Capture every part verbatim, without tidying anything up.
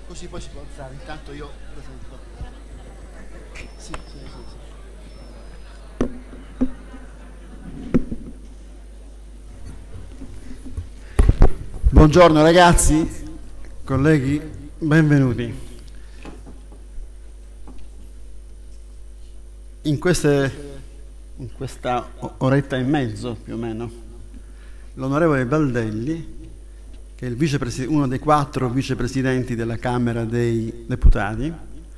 Così poi si può alzare, intanto io presento. Sì, sì, sì, sì. Buongiorno ragazzi, colleghi, benvenuti. In, queste, in questa oretta e mezzo più o meno, l'onorevole Baldelli, che è il uno dei quattro vicepresidenti della Camera dei Deputati,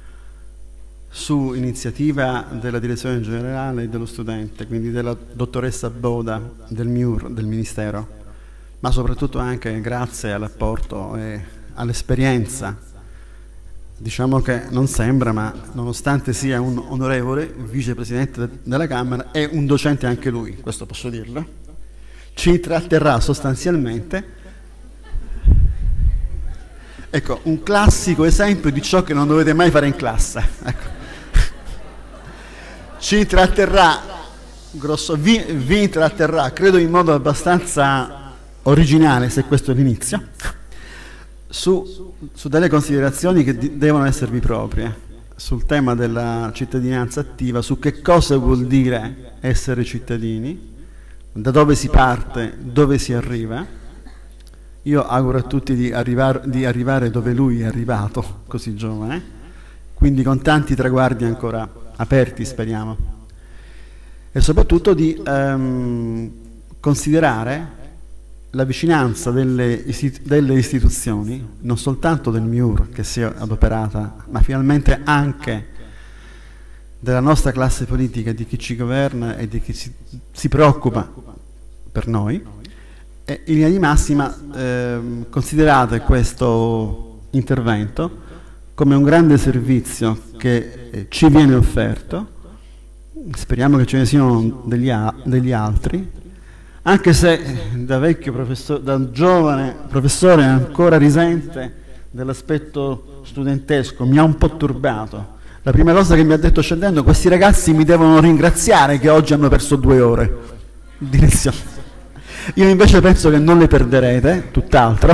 su iniziativa della Direzione Generale dello Studente, quindi della dottoressa Boda del M I U R, del Ministero, ma soprattutto anche grazie all'apporto e all'esperienza. Diciamo che non sembra, ma nonostante sia un onorevole vicepresidente della Camera, è un docente anche lui, questo posso dirlo. Ci tratterrà sostanzialmente, ecco, un classico esempio di ciò che non dovete mai fare in classe. Ecco. Ci intratterrà, grosso, vi, vi intratterrà, credo in modo abbastanza originale, se questo è l'inizio, su, su delle considerazioni che di, devono esservi proprie, sul tema della cittadinanza attiva, su che cosa vuol dire essere cittadini, da dove si parte, dove si arriva. Io auguro a tutti di, arrivar, di arrivare dove lui è arrivato, così giovane, quindi con tanti traguardi ancora aperti, speriamo, e soprattutto di ehm, considerare la vicinanza delle, istitu delle istituzioni, non soltanto del M I U R che si è adoperata, ma finalmente anche della nostra classe politica, di chi ci governa e di chi si, si preoccupa per noi. E in linea di massima ehm, considerate questo intervento come un grande servizio che eh, ci viene offerto, speriamo che ce ne siano degli, degli altri, anche se da vecchio professore, da giovane professore ancora risente dell'aspetto studentesco, mi ha un po' turbato. La prima cosa che mi ha detto scendendo: questi ragazzi mi devono ringraziare che oggi hanno perso due ore di lezione. Io invece penso che non le perderete, tutt'altro.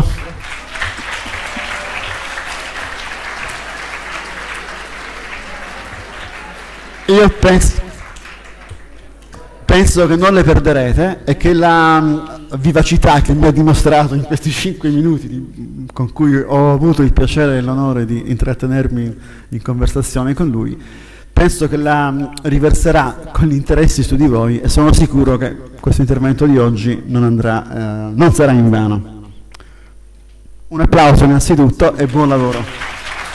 Io penso, penso che non le perderete e che la um, vivacità che mi ha dimostrato in questi cinque minuti di, con cui ho avuto il piacere e l'onore di intrattenermi in, in conversazione con lui, penso che la um, riverserà con gli interessi su di voi, e sono sicuro che questo intervento di oggi non, andrà, eh, non sarà in vano. Un applauso innanzitutto e buon lavoro.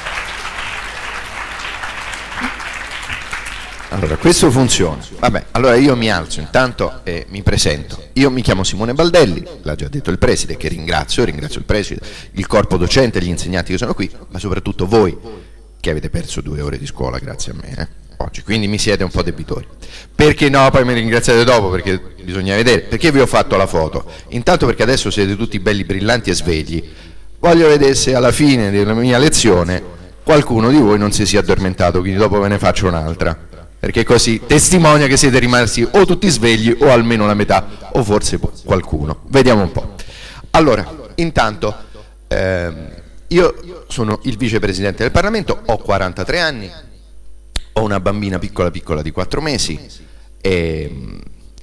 Allora, questo funziona. Vabbè, allora io mi alzo intanto e mi presento. Io mi chiamo Simone Baldelli, l'ha già detto il preside, che ringrazio, ringrazio il preside, il corpo docente, gli insegnanti che sono qui, ma soprattutto voi che avete perso due ore di scuola grazie a me, eh, oggi, quindi mi siete un po' debitori. Perché no, poi mi ringraziate dopo, perché bisogna vedere. Perché vi ho fatto la foto? Intanto perché adesso siete tutti belli brillanti e svegli. Voglio vedere se alla fine della mia lezione qualcuno di voi non si sia addormentato, quindi dopo ve ne faccio un'altra. Perché così testimonia che siete rimasti o tutti svegli o almeno la metà, o forse qualcuno. Vediamo un po'. Allora, intanto, ehm, io sono il vicepresidente del Parlamento, ho quarantatré anni, ho una bambina piccola piccola di quattro mesi, e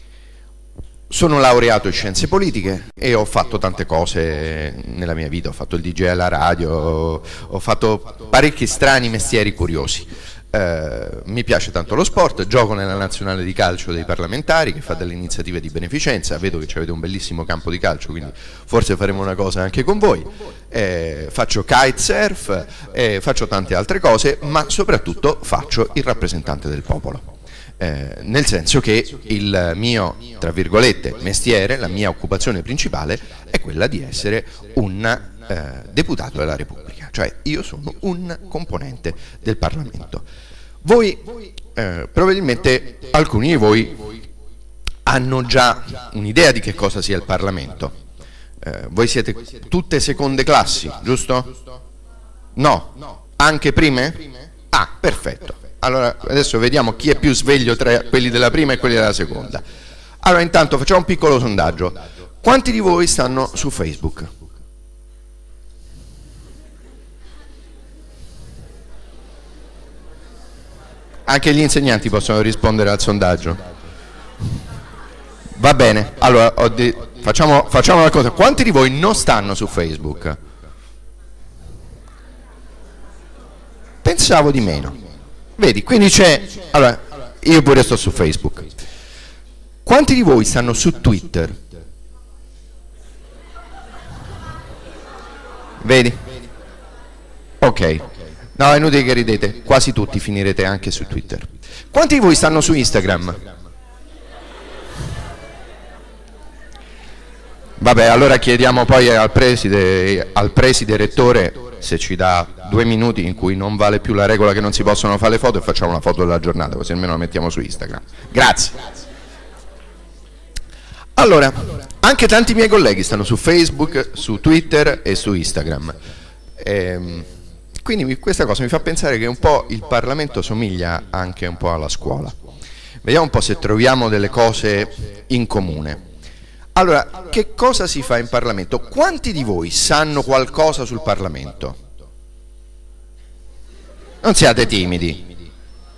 sono laureato in scienze politiche e ho fatto tante cose nella mia vita, ho fatto il D J alla radio, ho fatto parecchi strani mestieri curiosi. Uh, mi piace tanto lo sport, gioco nella nazionale di calcio dei parlamentari che fa delle iniziative di beneficenza, vedo che avete un bellissimo campo di calcio, quindi forse faremo una cosa anche con voi, eh, faccio kitesurf, eh, faccio tante altre cose, ma soprattutto faccio il rappresentante del popolo, eh, nel senso che il mio, tra virgolette, mestiere, la mia occupazione principale è quella di essere un eh, deputato della Repubblica, cioè io sono un componente del Parlamento. Voi, eh, probabilmente alcuni di voi hanno già un'idea di che cosa sia il Parlamento. Eh, voi siete tutte seconde classi, giusto? No? Anche prime? Ah, perfetto. Allora adesso vediamo chi è più sveglio tra quelli della prima e quelli della seconda. Allora intanto facciamo un piccolo sondaggio. Quanti di voi stanno su Facebook? Anche gli insegnanti possono rispondere al sondaggio. Va bene, allora ho facciamo, facciamo una cosa. Quanti di voi non stanno su Facebook? Pensavo di meno. Vedi, quindi c'è... Allora, io pure sto su Facebook. Quanti di voi stanno su Twitter? Vedi? Ok. No, è inutile che ridete, quasi tutti finirete anche su Twitter. Quanti di voi stanno su Instagram? Vabbè, allora chiediamo poi al preside, al preside rettore se ci dà due minuti in cui non vale più la regola che non si possono fare le foto e facciamo una foto della giornata, così almeno la mettiamo su Instagram. Grazie. Allora, anche tanti miei colleghi stanno su Facebook, su Twitter e su Instagram. Ehm, quindi questa cosa mi fa pensare che un po' il Parlamento somiglia anche un po' alla scuola. Vediamo un po' se troviamo delle cose in comune. Allora, che cosa si fa in Parlamento? Quanti di voi sanno qualcosa sul Parlamento? Non siate timidi.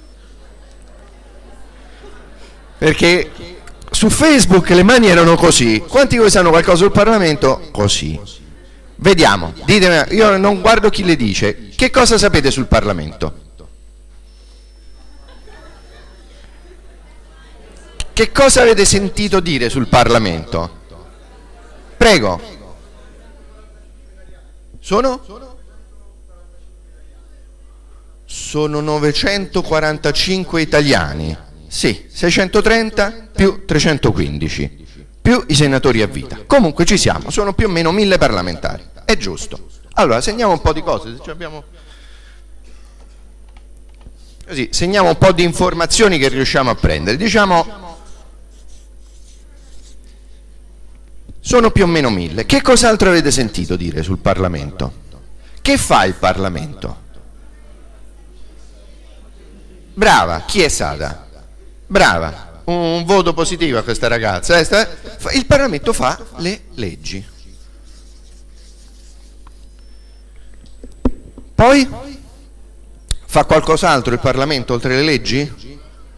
Perché su Facebook le mani erano così. Quanti di voi sanno qualcosa sul Parlamento? Così. Vediamo, ditemi, io non guardo chi le dice. Che cosa sapete sul Parlamento? Che cosa avete sentito dire sul Parlamento? Prego. Sono? Sono novecentoquarantacinque italiani. Sì, seicentotrenta più trecentoquindici, più i senatori a vita. Comunque ci siamo, sono più o meno mille parlamentari. È giusto. Allora, segniamo un po' di cose. Se abbiamo... Così, segniamo un po' di informazioni che riusciamo a prendere. Diciamo... Sono più o meno mille. Che cos'altro avete sentito dire sul Parlamento? Che fa il Parlamento? Brava, chi è stata? Brava, un voto positivo a questa ragazza. Il Parlamento fa le leggi. Poi fa qualcos'altro il Parlamento oltre le leggi?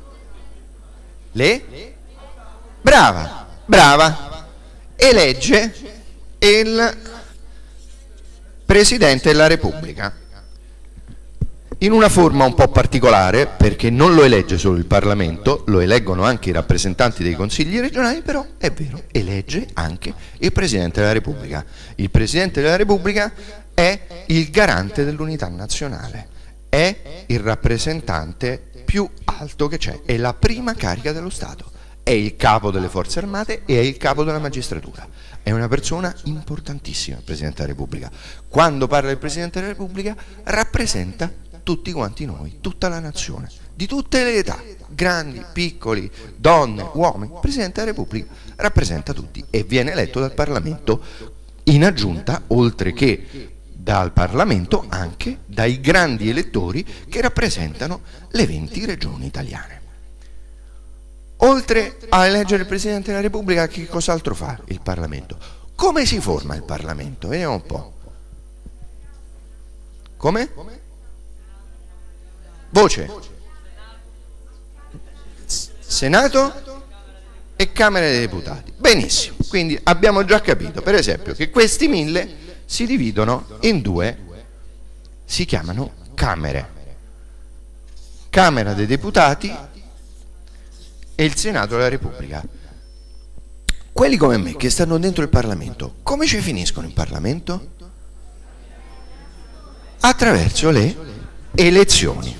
Le? Brava, brava. Elegge il Presidente della Repubblica in una forma un po' particolare, perché non lo elegge solo il Parlamento, lo eleggono anche i rappresentanti dei consigli regionali, però è vero, elegge anche il Presidente della Repubblica. Il Presidente della Repubblica è il garante dell'unità nazionale, è il rappresentante più alto che c'è, è la prima carica dello Stato. È il capo delle forze armate e è il capo della magistratura. È una persona importantissima il Presidente della Repubblica. Quando parla il Presidente della Repubblica rappresenta tutti quanti noi, tutta la nazione, di tutte le età, grandi, piccoli, donne, uomini. Il Presidente della Repubblica rappresenta tutti e viene eletto dal Parlamento, in aggiunta, oltre che dal Parlamento, anche dai grandi elettori che rappresentano le venti regioni italiane. Oltre a eleggere il Presidente della Repubblica, che cos'altro fa il Parlamento? Come si forma il Parlamento? Vediamo un po'. Come? Voce. Senato e Camera dei Deputati. Benissimo, quindi abbiamo già capito, per esempio, che questi mille si dividono in due, si chiamano Camere. Camera dei Deputati e il Senato della Repubblica. Quelli come me che stanno dentro il Parlamento, come ci finiscono in Parlamento? Attraverso le elezioni.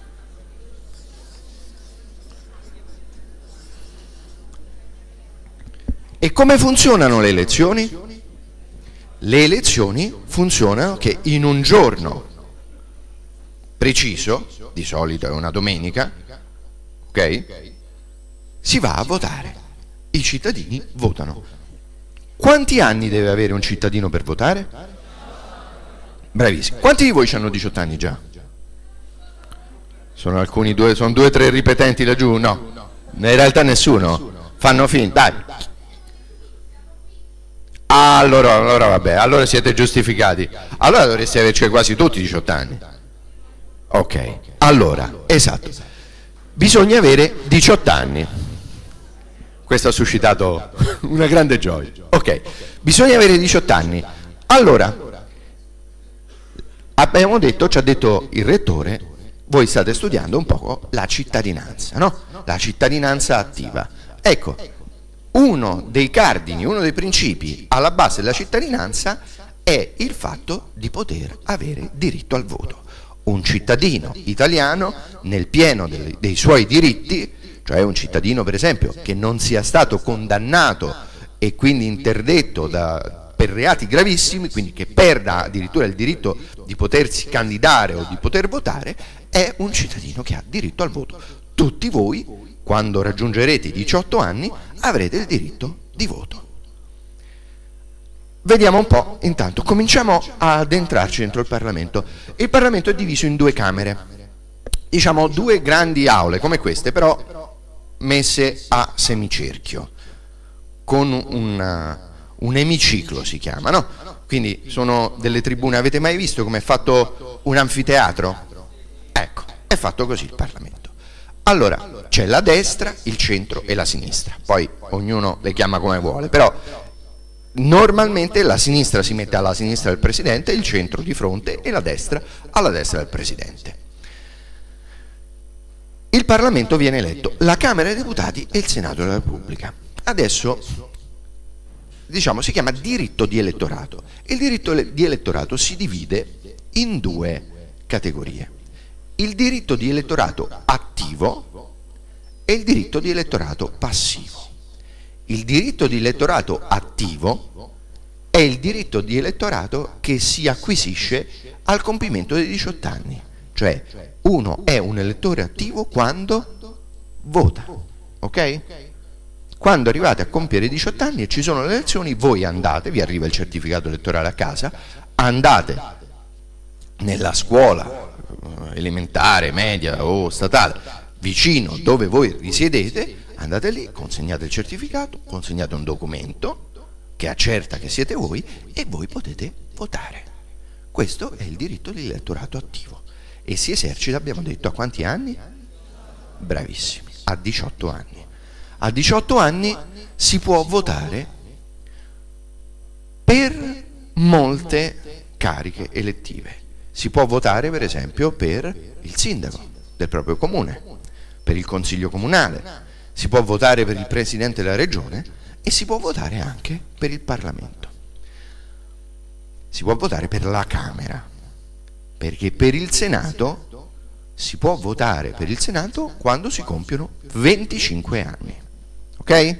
E come funzionano le elezioni? Le elezioni funzionano che in un giorno preciso, di solito è una domenica, ok? Si va a votare, i cittadini votano. Quanti anni deve avere un cittadino per votare? Bravissimo. Quanti di voi hanno diciotto anni già? Sono alcuni due, sono due o tre ripetenti laggiù? No, in realtà nessuno. Fanno finta, dai. Allora, allora vabbè, allora siete giustificati. Allora dovreste averci quasi tutti diciotto anni. Ok, allora, esatto. bisogna avere diciotto anni. Questo ha suscitato una grande gioia. Ok, bisogna avere diciotto anni. Allora, abbiamo detto, ci ha detto il rettore, voi state studiando un po' la cittadinanza, no? La cittadinanza attiva. Ecco, uno dei cardini, uno dei principi alla base della cittadinanza è il fatto di poter avere diritto al voto. Un cittadino italiano nel pieno dei, dei suoi diritti, cioè un cittadino per esempio che non sia stato condannato e quindi interdetto da, per reati gravissimi, quindi che perda addirittura il diritto di potersi candidare o di poter votare, è un cittadino che ha diritto al voto. Tutti voi, quando raggiungerete i diciotto anni, avrete il diritto di voto. Vediamo un po', intanto, cominciamo ad entrarci dentro il Parlamento. Il Parlamento è diviso in due camere, diciamo due grandi aule come queste, però messe a semicerchio, con un, un emiciclo si chiama, no? Quindi sono delle tribune, avete mai visto come è fatto un anfiteatro? Ecco, è fatto così il Parlamento. Allora, c'è la destra, il centro e la sinistra, poi ognuno le chiama come vuole, però normalmente la sinistra si mette alla sinistra del Presidente, il centro di fronte e la destra alla destra del Presidente. Il Parlamento viene eletto, la Camera dei Deputati e il Senato della Repubblica. Adesso, diciamo, si chiama diritto di elettorato. Il diritto di elettorato si divide in due categorie. Il diritto di elettorato attivo e il diritto di elettorato passivo. Il diritto di elettorato attivo è il diritto di elettorato che si acquisisce al compimento dei diciotto anni, cioè uno è un elettore attivo quando vota, ok? Quando arrivate a compiere i diciotto anni e ci sono le elezioni, voi andate, vi arriva il certificato elettorale a casa, andate nella scuola elementare, media o statale, vicino dove voi risiedete, andate lì, consegnate il certificato, consegnate un documento che accerta che siete voi e voi potete votare. Questo è il diritto di elettorato attivo e si esercita, abbiamo detto, a quanti anni? Bravissimi, a diciotto anni. A diciotto anni si può votare per molte cariche elettive. Si può votare per esempio per il sindaco del proprio comune, per il consiglio comunale, si può votare per il presidente della regione e si può votare anche per il Parlamento. Si può votare per la Camera, perché per il Senato si può votare per il Senato quando si compiono venticinque anni. Ok?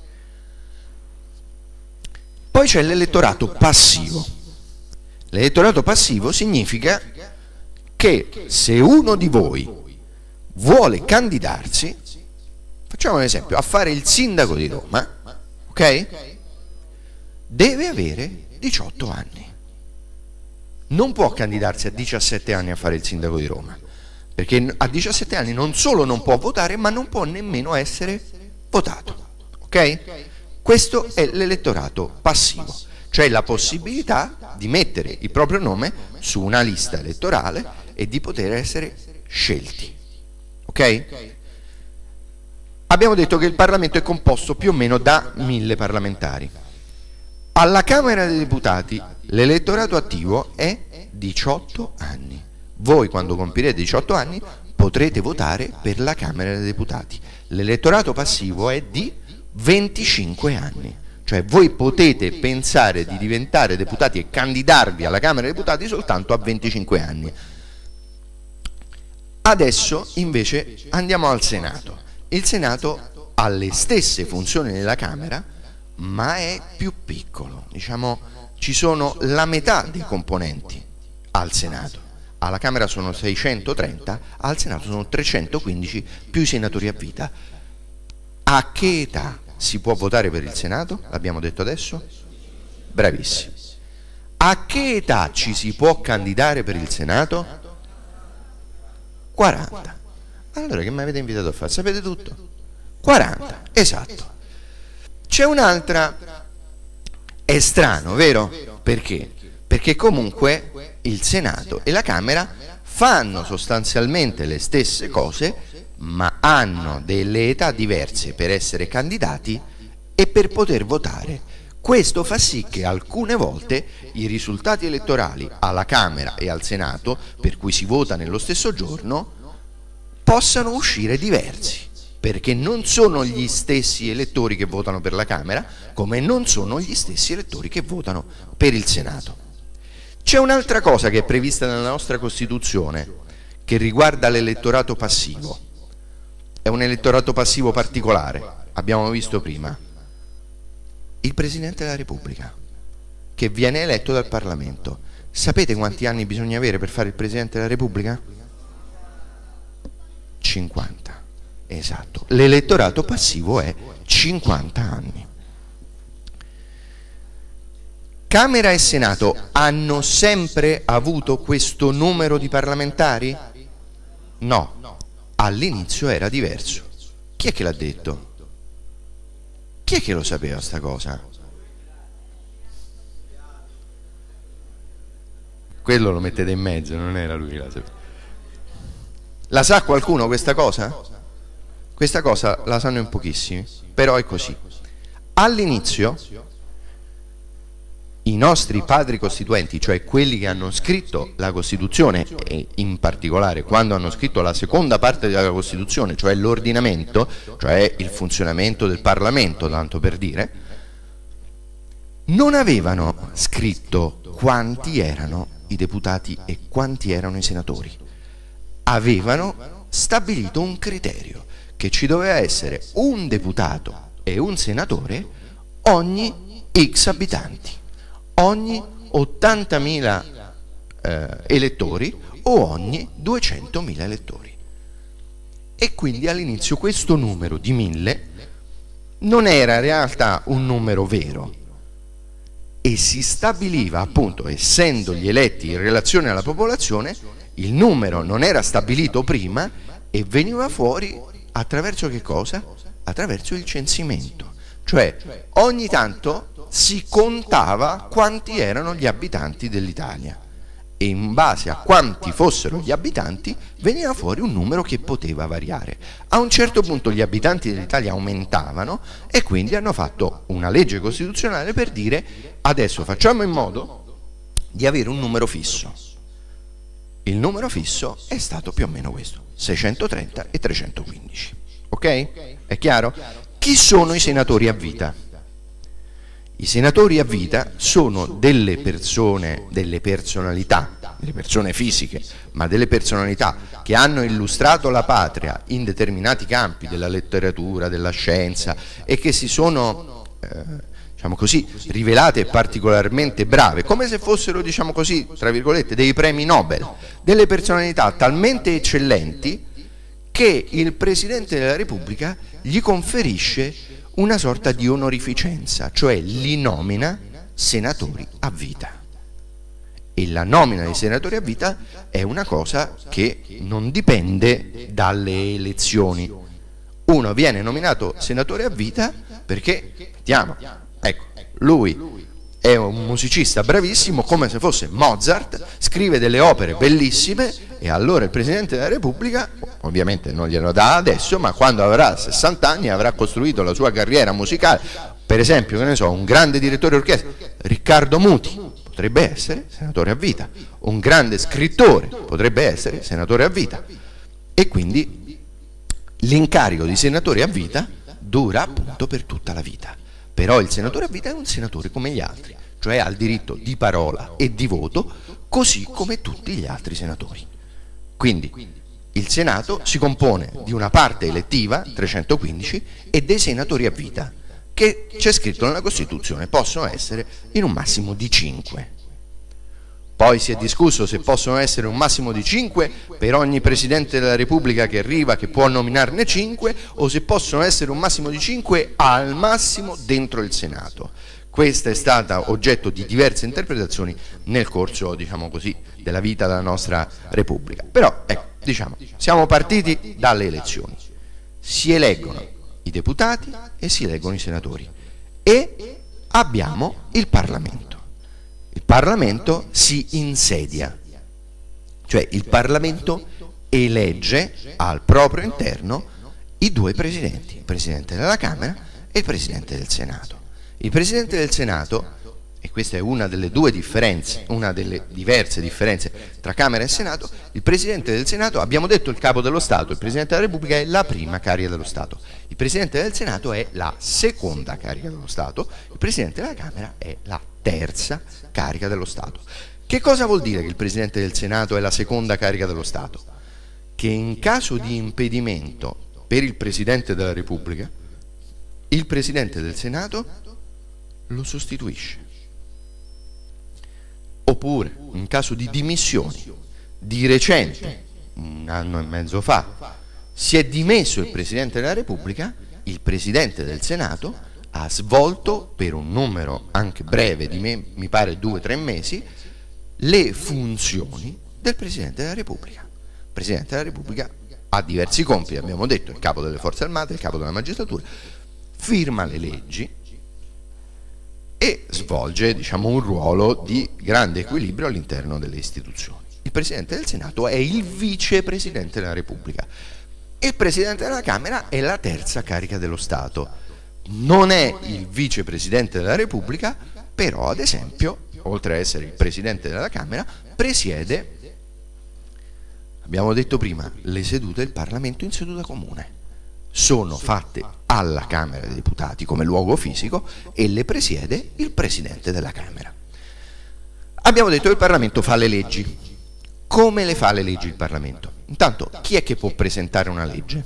Poi c'è l'elettorato passivo. L'elettorato passivo significa che se uno di voi vuole candidarsi, facciamo un esempio, a fare il sindaco di Roma, ok? Deve avere diciotto anni. Non può candidarsi a diciassette anni a fare il sindaco di Roma, perché a diciassette anni non solo non può votare, ma non può nemmeno essere votato, ok? Questo è l'elettorato passivo, cioè la possibilità di mettere il proprio nome su una lista elettorale e di poter essere scelti, ok? Abbiamo detto che il Parlamento è composto più o meno da mille parlamentari. Alla Camera dei Deputati l'elettorato attivo è diciotto anni. Voi quando compirete diciotto anni potrete votare per la Camera dei Deputati. L'elettorato passivo è di venticinque anni. Cioè voi potete pensare di diventare deputati e candidarvi alla Camera dei Deputati soltanto a venticinque anni. Adesso invece andiamo al Senato. Il Senato ha le stesse funzioni della Camera, ma è più piccolo. Diciamo, ci sono la metà dei componenti al Senato. Alla Camera sono seicentotrenta, al Senato sono trecentoquindici più i senatori a vita. A che età si può votare per il Senato? L'abbiamo detto adesso? Bravissimi. A che età ci si può candidare per il Senato? quaranta. Allora che mi avete invitato a fare? Sapete tutto? quaranta, esatto. C'è un'altra, è strano, vero? Perché? Perché comunque il Senato e la Camera fanno sostanzialmente le stesse cose, ma hanno delle età diverse per essere candidati e per poter votare. Questo fa sì che alcune volte i risultati elettorali alla Camera e al Senato, per cui si vota nello stesso giorno, possano uscire diversi, perché non sono gli stessi elettori che votano per la Camera, come non sono gli stessi elettori che votano per il Senato. C'è un'altra cosa che è prevista nella nostra Costituzione che riguarda l'elettorato passivo. È un elettorato passivo particolare, abbiamo visto prima. Il Presidente della Repubblica, che viene eletto dal Parlamento. Sapete quanti anni bisogna avere per fare il Presidente della Repubblica? cinquanta, esatto. L'elettorato passivo è cinquanta anni. Camera e Senato hanno sempre avuto questo numero di parlamentari? No, all'inizio era diverso. Chi è che l'ha detto? Chi è che lo sapeva sta cosa? Quello lo mettete in mezzo, non era lui che la sapeva. La sa qualcuno questa cosa? Questa cosa la sanno in pochissimi, però è così. All'inizio i nostri padri costituenti, cioè quelli che hanno scritto la Costituzione, e in particolare quando hanno scritto la seconda parte della Costituzione, cioè l'ordinamento, cioè il funzionamento del Parlamento, tanto per dire, non avevano scritto quanti erano i deputati e quanti erano i senatori. Avevano stabilito un criterio, che ci doveva essere un deputato e un senatore ogni X abitanti, ogni ottantamila eh, elettori o ogni duecentomila elettori. E quindi all'inizio questo numero di mille non era in realtà un numero vero e si stabiliva, appunto, essendo gli eletti in relazione alla popolazione, il numero non era stabilito prima e veniva fuori attraverso che cosa? Attraverso il censimento. Cioè ogni tanto si contava quanti erano gli abitanti dell'Italia e in base a quanti fossero gli abitanti veniva fuori un numero che poteva variare. A un certo punto gli abitanti dell'Italia aumentavano e quindi hanno fatto una legge costituzionale per dire: adesso facciamo in modo di avere un numero fisso. Il numero fisso è stato più o meno questo, seicentotrenta e trecentoquindici. Ok? È chiaro? Chi sono i senatori a vita? I senatori a vita sono delle persone, delle personalità, delle persone fisiche, ma delle personalità che hanno illustrato la patria in determinati campi della letteratura, della scienza e che si sono, eh, diciamo così, rivelate particolarmente brave, come se fossero, diciamo così, tra virgolette, dei premi Nobel, delle personalità talmente eccellenti che il Presidente della Repubblica gli conferisce una sorta di onorificenza, cioè li nomina senatori a vita. E la nomina dei senatori a vita è una cosa che non dipende dalle elezioni. Uno viene nominato senatore a vita perché, vediamo, ecco, lui è un musicista bravissimo, come se fosse Mozart, scrive delle opere bellissime e allora il Presidente della Repubblica, ovviamente non glielo dà adesso, ma quando avrà sessanta anni avrà costruito la sua carriera musicale, per esempio, che ne so, un grande direttore d'orchestra, Riccardo Muti, potrebbe essere senatore a vita, un grande scrittore potrebbe essere senatore a vita, e quindi l'incarico di senatore a vita dura appunto per tutta la vita. Però il senatore a vita è un senatore come gli altri, cioè ha il diritto di parola e di voto, così come tutti gli altri senatori. Quindi il Senato si compone di una parte elettiva, trecentoquindici, e dei senatori a vita, che c'è scritto nella Costituzione, possono essere in un massimo di cinque. Poi si è discusso se possono essere un massimo di cinque per ogni Presidente della Repubblica che arriva, che può nominarne cinque, o se possono essere un massimo di cinque al massimo dentro il Senato. Questa è stata oggetto di diverse interpretazioni nel corso, diciamo così, della vita della nostra Repubblica. Però, ecco, diciamo, siamo partiti dalle elezioni. Si eleggono i deputati e si eleggono i senatori. E abbiamo il Parlamento. Il Parlamento si insedia, cioè il Parlamento elegge al proprio interno i due presidenti, il Presidente della Camera e il Presidente del Senato. Il Presidente del Senato, e questa è una delle due differenze, una delle diverse differenze tra Camera e Senato, il Presidente del Senato, abbiamo detto il Capo dello Stato, il Presidente della Repubblica è la prima carica dello Stato, il Presidente del Senato è la seconda carica dello Stato, il Presidente della Camera è la terza carica dello Stato. Che cosa vuol dire che il Presidente del Senato è la seconda carica dello Stato? Che in caso di impedimento per il Presidente della Repubblica, il Presidente del Senato lo sostituisce. Oppure, in caso di dimissioni, di recente, un anno e mezzo fa, si è dimesso il Presidente della Repubblica, il Presidente del Senato ha svolto per un numero anche breve, di me, mi pare due o tre mesi, le funzioni del Presidente della Repubblica. Il Presidente della Repubblica ha diversi compiti, abbiamo detto, il capo delle forze armate, il capo della magistratura, firma le leggi e svolge, diciamo, un ruolo di grande equilibrio all'interno delle istituzioni. Il Presidente del Senato è il vicepresidente della Repubblica. Il Presidente della Camera è la terza carica dello Stato. Non è il vicepresidente della Repubblica, però, ad esempio, oltre a essere il Presidente della Camera, presiede, abbiamo detto prima, le sedute del Parlamento in seduta comune. Sono fatte alla Camera dei Deputati come luogo fisico e le presiede il Presidente della Camera. Abbiamo detto che il Parlamento fa le leggi. Come le fa le leggi il Parlamento? Intanto, chi è che può presentare una legge?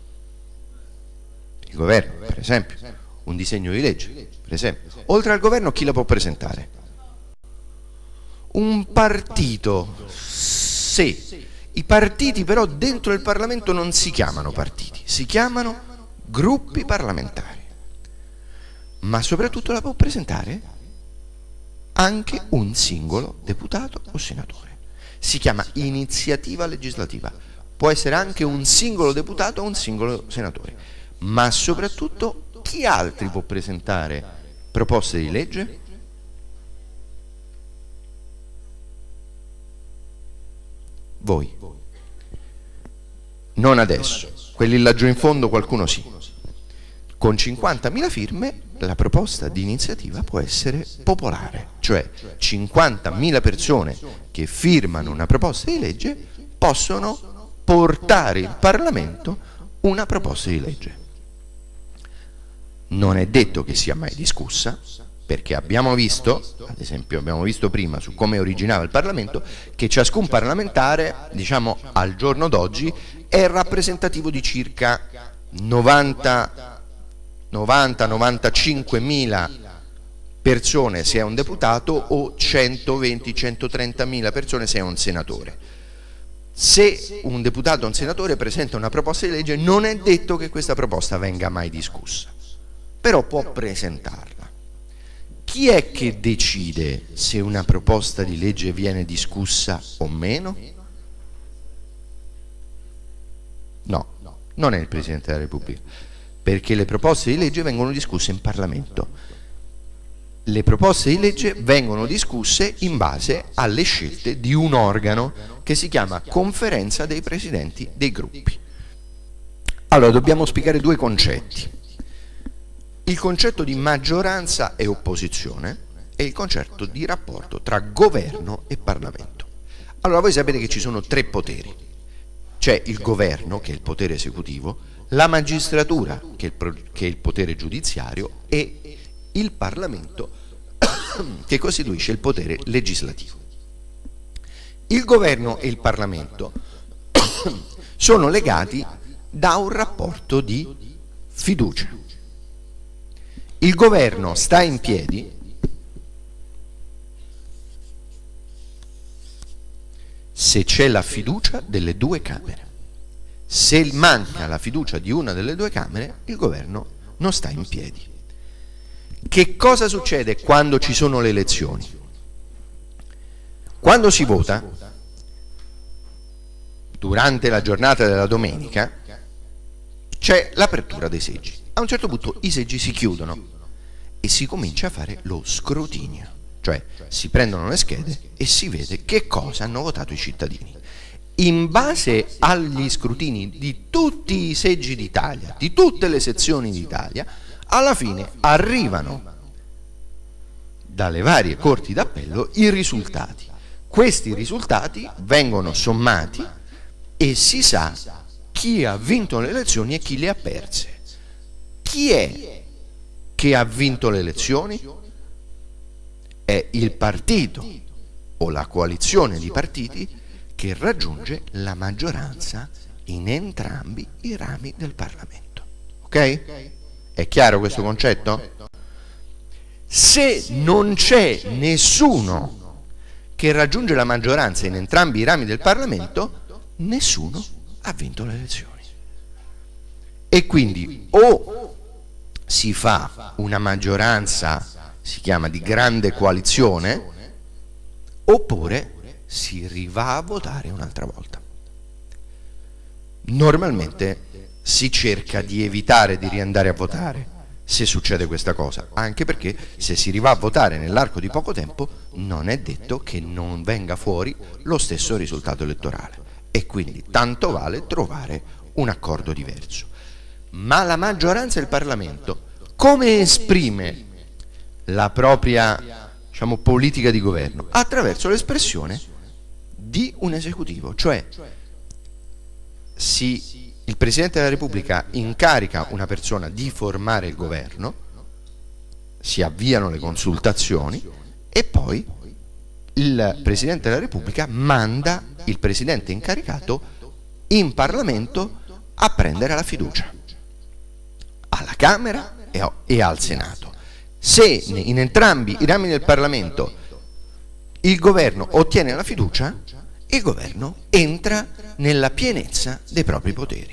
Il governo, per esempio. Un disegno di legge, per esempio. Oltre al governo, chi la può presentare? Un partito. Sì. I partiti però dentro il Parlamento non si chiamano partiti, si chiamano gruppi parlamentari. Ma soprattutto la può presentare anche un singolo deputato o senatore. Si chiama iniziativa legislativa. Può essere anche un singolo deputato o un singolo senatore. Ma soprattutto chi altri può presentare proposte di legge? Voi. Non adesso. Quelli laggiù in fondo qualcuno sì. Con cinquantamila firme la proposta di iniziativa può essere popolare, cioè cinquantamila persone che firmano una proposta di legge possono portare in Parlamento una proposta di legge. Non è detto che sia mai discussa, perché abbiamo visto, ad esempio abbiamo visto prima su come originava il Parlamento, che ciascun parlamentare, diciamo al giorno d'oggi, è rappresentativo di circa novanta novantacinque mila persone se è un deputato o centoventi centotrentamila persone se è un senatore. Se un deputato o un senatore presenta una proposta di legge, non è detto che questa proposta venga mai discussa, però può presentarla. Chi è che decide se una proposta di legge viene discussa o meno? No, non è il Presidente della Repubblica, perché le proposte di legge vengono discusse in Parlamento. Le proposte di legge vengono discusse in base alle scelte di un organo che si chiama Conferenza dei Presidenti dei Gruppi. Allora, dobbiamo spiegare due concetti. Il concetto di maggioranza e opposizione e il concetto di rapporto tra governo e Parlamento. Allora, voi sapete che ci sono tre poteri. C'è il governo, che è il potere esecutivo, la magistratura, che è, il, che è il potere giudiziario, e il Parlamento, che costituisce il potere legislativo. Il governo e il Parlamento sono legati da un rapporto di fiducia. Il governo sta in piedi se c'è la fiducia delle due Camere. Se manca la fiducia di una delle due Camere, il governo non sta in piedi. Che cosa succede quando ci sono le elezioni? Quando si vota, durante la giornata della domenica, c'è l'apertura dei seggi. A un certo punto i seggi si chiudono e si comincia a fare lo scrutinio, cioè si prendono le schede e si vede che cosa hanno votato i cittadini. in base agli scrutini di tutti i seggi d'Italia, di tutte le sezioni d'Italia, alla fine arrivano dalle varie corti d'appello i risultati. Questi risultati vengono sommati e si sa chi ha vinto le elezioni e chi le ha perse. Chi è che ha vinto le elezioni? È il partito o la coalizione di partiti che raggiunge la maggioranza in entrambi i rami del Parlamento. Ok? È chiaro questo concetto? Se non c'è nessuno che raggiunge la maggioranza in entrambi i rami del Parlamento, nessuno ha vinto le elezioni. E quindi o si fa una maggioranza, si chiama di grande coalizione, oppure si rivà a votare un'altra volta. Normalmente si cerca di evitare di riandare a votare se succede questa cosa, anche perché se si rivà a votare nell'arco di poco tempo non è detto che non venga fuori lo stesso risultato elettorale, e quindi tanto vale trovare un accordo diverso. Ma la maggioranza del Parlamento come esprime la propria, diciamo, politica di governo? Attraverso l'espressione di un esecutivo, cioè si il Presidente della Repubblica incarica una persona di formare il governo, si avviano le consultazioni e poi il Presidente della Repubblica manda il Presidente incaricato in Parlamento a prendere la fiducia, alla Camera e al Senato. Se in entrambi i rami del Parlamento il governo ottiene la fiducia, il governo entra nella pienezza dei propri poteri.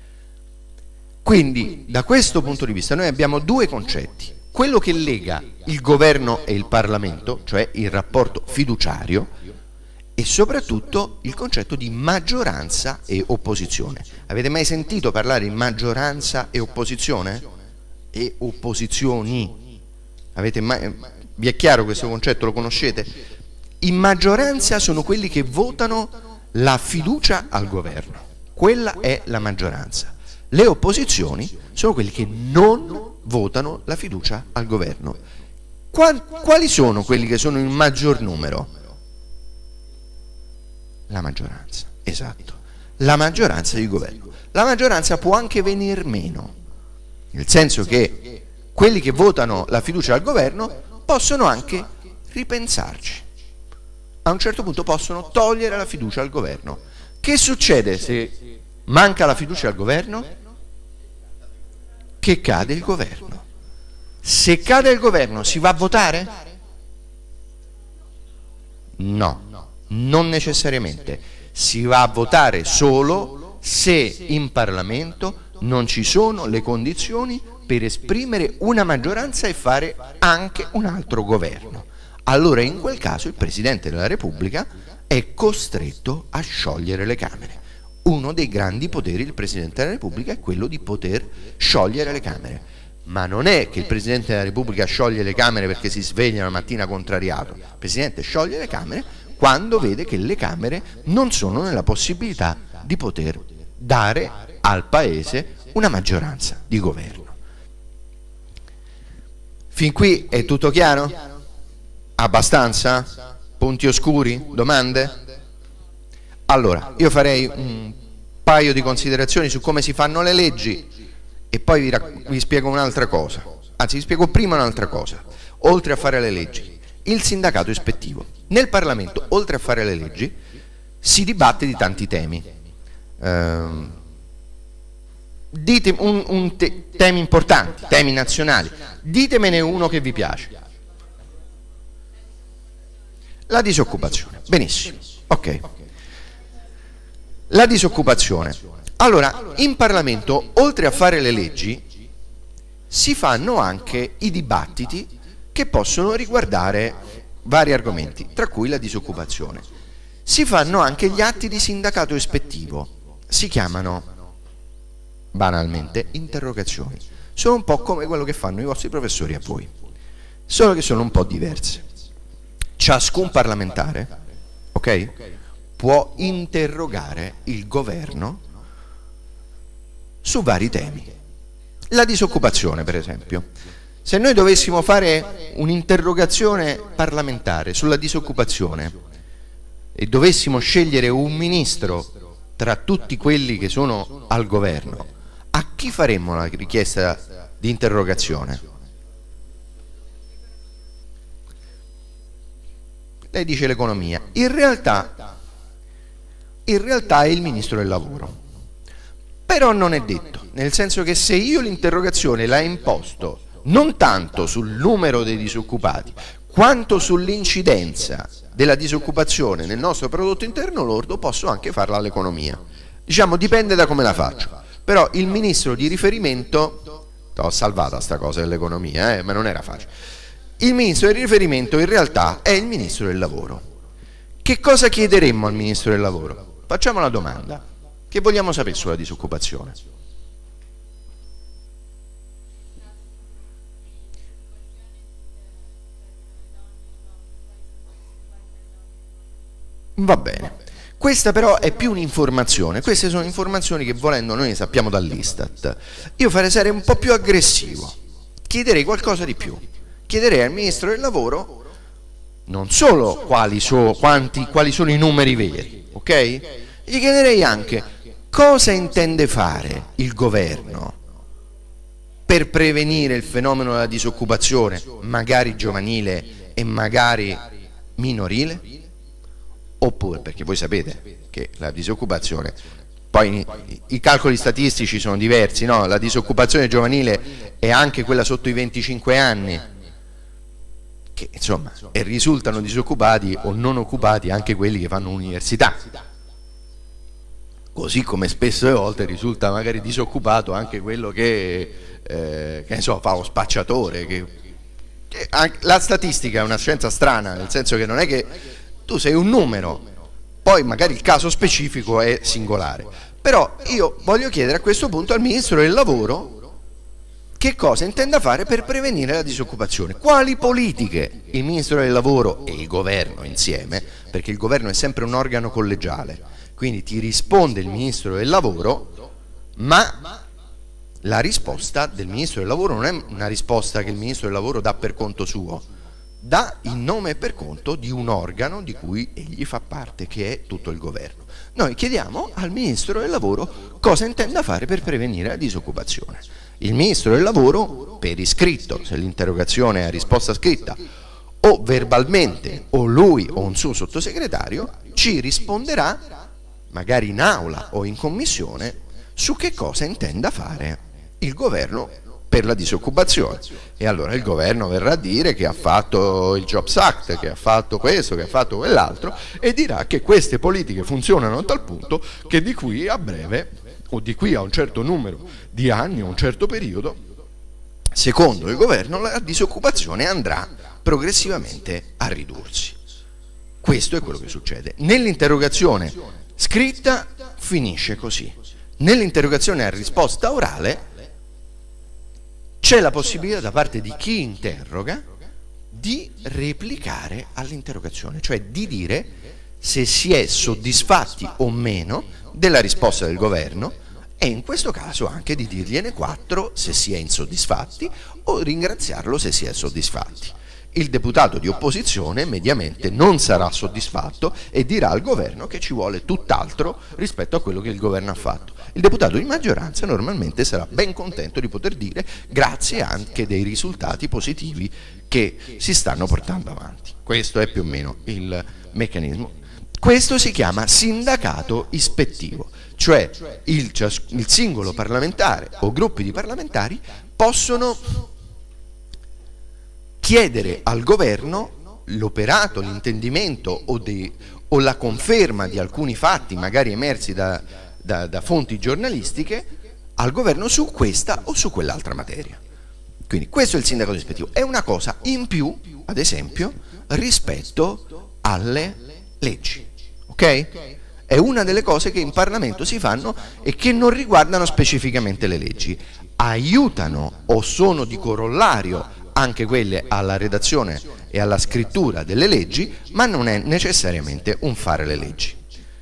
Quindi da questo punto di vista noi abbiamo due concetti: quello che lega il governo e il Parlamento, cioè il rapporto fiduciario, e soprattutto il concetto di maggioranza e opposizione. Avete mai sentito parlare di maggioranza e opposizione? E opposizioni? Avete mai... Vi è chiaro questo concetto? Lo conoscete? In maggioranza sono quelli che votano la fiducia al governo, quella è la maggioranza. Le opposizioni sono quelli che non votano la fiducia al governo. Quali sono quelli che sono in maggior numero? La maggioranza, esatto, la maggioranza di governo. La maggioranza può anche venir meno, nel senso che quelli che votano la fiducia al governo possono anche ripensarci. A un certo punto possono togliere la fiducia al governo. Che succede se manca la fiducia al governo? Che cade il governo. Se cade il governo si va a votare? No, non necessariamente. Si va a votare solo se in Parlamento non ci sono le condizioni per esprimere una maggioranza e fare anche un altro governo. Allora in quel caso il Presidente della Repubblica è costretto a sciogliere le Camere. Uno dei grandi poteri del Presidente della Repubblica è quello di poter sciogliere le Camere. Ma non è che il Presidente della Repubblica scioglie le Camere perché si sveglia una mattina contrariato. Il Presidente scioglie le Camere quando vede che le Camere non sono nella possibilità di poter dare al Paese una maggioranza di governo. Fin qui è tutto chiaro? Abbastanza? Punti oscuri? Domande? Allora, io farei un paio di considerazioni su come si fanno le leggi e poi vi, vi spiego un'altra cosa. Anzi, vi spiego prima un'altra cosa. Oltre a fare le leggi, il sindacato ispettivo. Nel Parlamento, oltre a fare le leggi, si dibatte di tanti temi. Ehm, dite un, un te, temi importanti, temi nazionali. Ditemene uno che vi piace. La disoccupazione. Benissimo. Ok. La disoccupazione. Allora, in Parlamento, oltre a fare le leggi, si fanno anche i dibattiti che possono riguardare vari argomenti, tra cui la disoccupazione. Si fanno anche gli atti di sindacato ispettivo. Si chiamano, banalmente, interrogazioni. Sono un po' come quello che fanno i vostri professori a voi, solo che sono un po' diverse. Ciascun parlamentare, ok, può interrogare il governo su vari temi. La disoccupazione, per esempio. Se noi dovessimo fare un'interrogazione parlamentare sulla disoccupazione e dovessimo scegliere un ministro tra tutti quelli che sono al governo, a chi faremmo la richiesta di interrogazione? Lei dice l'economia. In realtà, in realtà è il ministro del lavoro. Però non è detto, nel senso che se io l'interrogazione la imposto non tanto sul numero dei disoccupati, quanto sull'incidenza della disoccupazione nel nostro prodotto interno lordo, posso anche farla all'economia. Diciamo, dipende da come la faccio. Però il ministro di riferimento, ho salvata sta cosa dell'economia, eh, ma non era facile. Il ministro di riferimento in realtà è il ministro del lavoro. Che cosa chiederemmo al ministro del lavoro? Facciamo la domanda. Che vogliamo sapere sulla disoccupazione? Va bene. Questa però è più un'informazione. Queste sono informazioni che, volendo, noi sappiamo dall'Istat. Io farei essere un po' più aggressivo. Chiederei qualcosa di più. Chiederei al ministro del lavoro non solo quali, so, quanti, quali sono i numeri veri, ok? Gli chiederei anche cosa intende fare il governo per prevenire il fenomeno della disoccupazione, magari giovanile e magari minorile? Oppure, perché voi sapete che la disoccupazione, poi i calcoli statistici sono diversi, no? La disoccupazione giovanile è anche quella sotto i venticinque anni, che insomma, e risultano disoccupati o non occupati anche quelli che fanno università, così come spesso e volte risulta magari disoccupato anche quello che, eh, che ne so, fa lo spacciatore, che, che anche, la statistica è una scienza strana, nel senso che non è che tu sei un numero, poi magari il caso specifico è singolare. Però io voglio chiedere a questo punto al ministro del lavoro che cosa intenda fare per prevenire la disoccupazione, quali politiche il ministro del lavoro e il governo insieme, perché il governo è sempre un organo collegiale, quindi ti risponde il ministro del lavoro, ma la risposta del ministro del lavoro non è una risposta che il ministro del lavoro dà per conto suo, dà il nome e per conto di un organo di cui egli fa parte, che è tutto il governo. Noi chiediamo al ministro del lavoro cosa intenda fare per prevenire la disoccupazione. Il ministro del lavoro, per iscritto, se l'interrogazione è a risposta scritta, o verbalmente, o lui o un suo sottosegretario, ci risponderà, magari in aula o in commissione, su che cosa intenda fare il governo per la disoccupazione. E allora il governo verrà a dire che ha fatto il Jobs Act, che ha fatto questo, che ha fatto quell'altro, e dirà che queste politiche funzionano a tal punto che di qui a breve, o di qui a un certo numero di anni o un certo periodo, secondo il governo la disoccupazione andrà progressivamente a ridursi. Questo è quello che succede. Nell'interrogazione scritta finisce così. Nell'interrogazione a risposta orale c'è la possibilità da parte di chi interroga di replicare all'interrogazione, cioè di dire se si è soddisfatti o meno della risposta del governo, e in questo caso anche di dirgliene quattro se si è insoddisfatti o ringraziarlo se si è soddisfatti. Il deputato di opposizione mediamente non sarà soddisfatto e dirà al governo che ci vuole tutt'altro rispetto a quello che il governo ha fatto. Il deputato di maggioranza normalmente sarà ben contento di poter dire grazie anche dei risultati positivi che si stanno portando avanti. Questo è più o meno il meccanismo. Questo si chiama sindacato ispettivo, cioè il, il singolo parlamentare o gruppi di parlamentari possono chiedere al governo l'operato, l'intendimento o, dei, o la conferma di alcuni fatti magari emersi da, da, da fonti giornalistiche al governo su questa o su quell'altra materia. Quindi questo è il sindacato ispettivo, è una cosa in più, ad esempio, rispetto alle leggi, ok? È una delle cose che in Parlamento si fanno e che non riguardano specificamente le leggi, aiutano o sono di corollario anche quelle alla redazione e alla scrittura delle leggi, ma non è necessariamente un fare le leggi.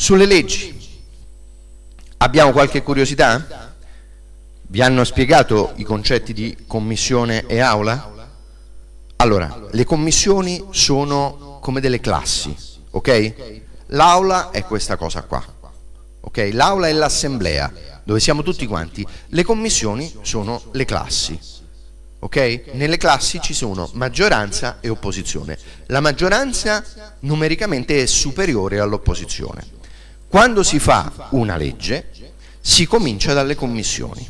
Sulle leggi, abbiamo qualche curiosità? Vi hanno spiegato i concetti di commissione e aula? Allora, le commissioni sono come delle classi, ok? L'aula è questa cosa qua, ok? L'aula è l'assemblea, dove siamo tutti quanti. Le commissioni sono le classi, ok? Nelle classi ci sono maggioranza e opposizione. La maggioranza numericamente è superiore all'opposizione. Quando si fa una legge, si comincia dalle commissioni.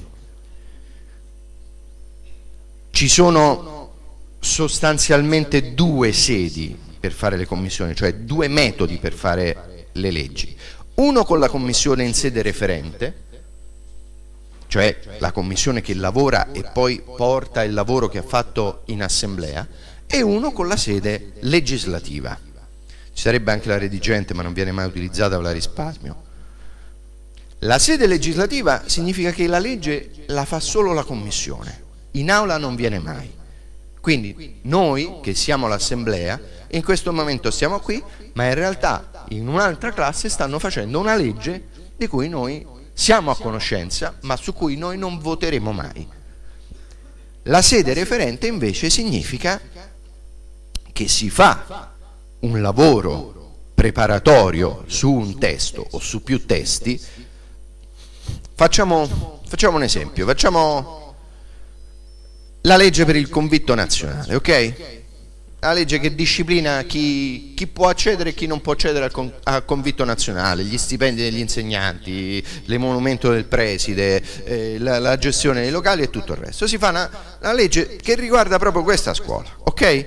Ci sono sostanzialmente due sedi per fare le commissioni, cioè due metodi per fare le leggi. Uno con la commissione in sede referente, cioè la commissione che lavora e poi porta il lavoro che ha fatto in assemblea, e uno con la sede legislativa. Ci sarebbe anche la redigente, ma non viene mai utilizzata, ve la risparmio. La sede legislativa significa che la legge la fa solo la commissione, in aula non viene mai. Quindi noi che siamo l'assemblea, in questo momento stiamo qui, ma in realtà in un'altra classe stanno facendo una legge di cui noi siamo a conoscenza, ma su cui noi non voteremo mai. La sede referente invece significa che si fa un lavoro preparatorio su un testo o su più testi. Facciamo, facciamo un esempio, facciamo la legge per il convitto nazionale, ok? La legge che disciplina chi, chi può accedere e chi non può accedere al, con, al convitto nazionale, gli stipendi degli insegnanti, l'emolumento del preside, eh, la, la gestione dei locali e tutto il resto. Si fa una, una legge che riguarda proprio questa scuola, ok?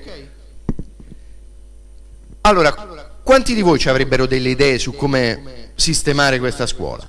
Allora, quanti di voi ci avrebbero delle idee su come sistemare questa scuola?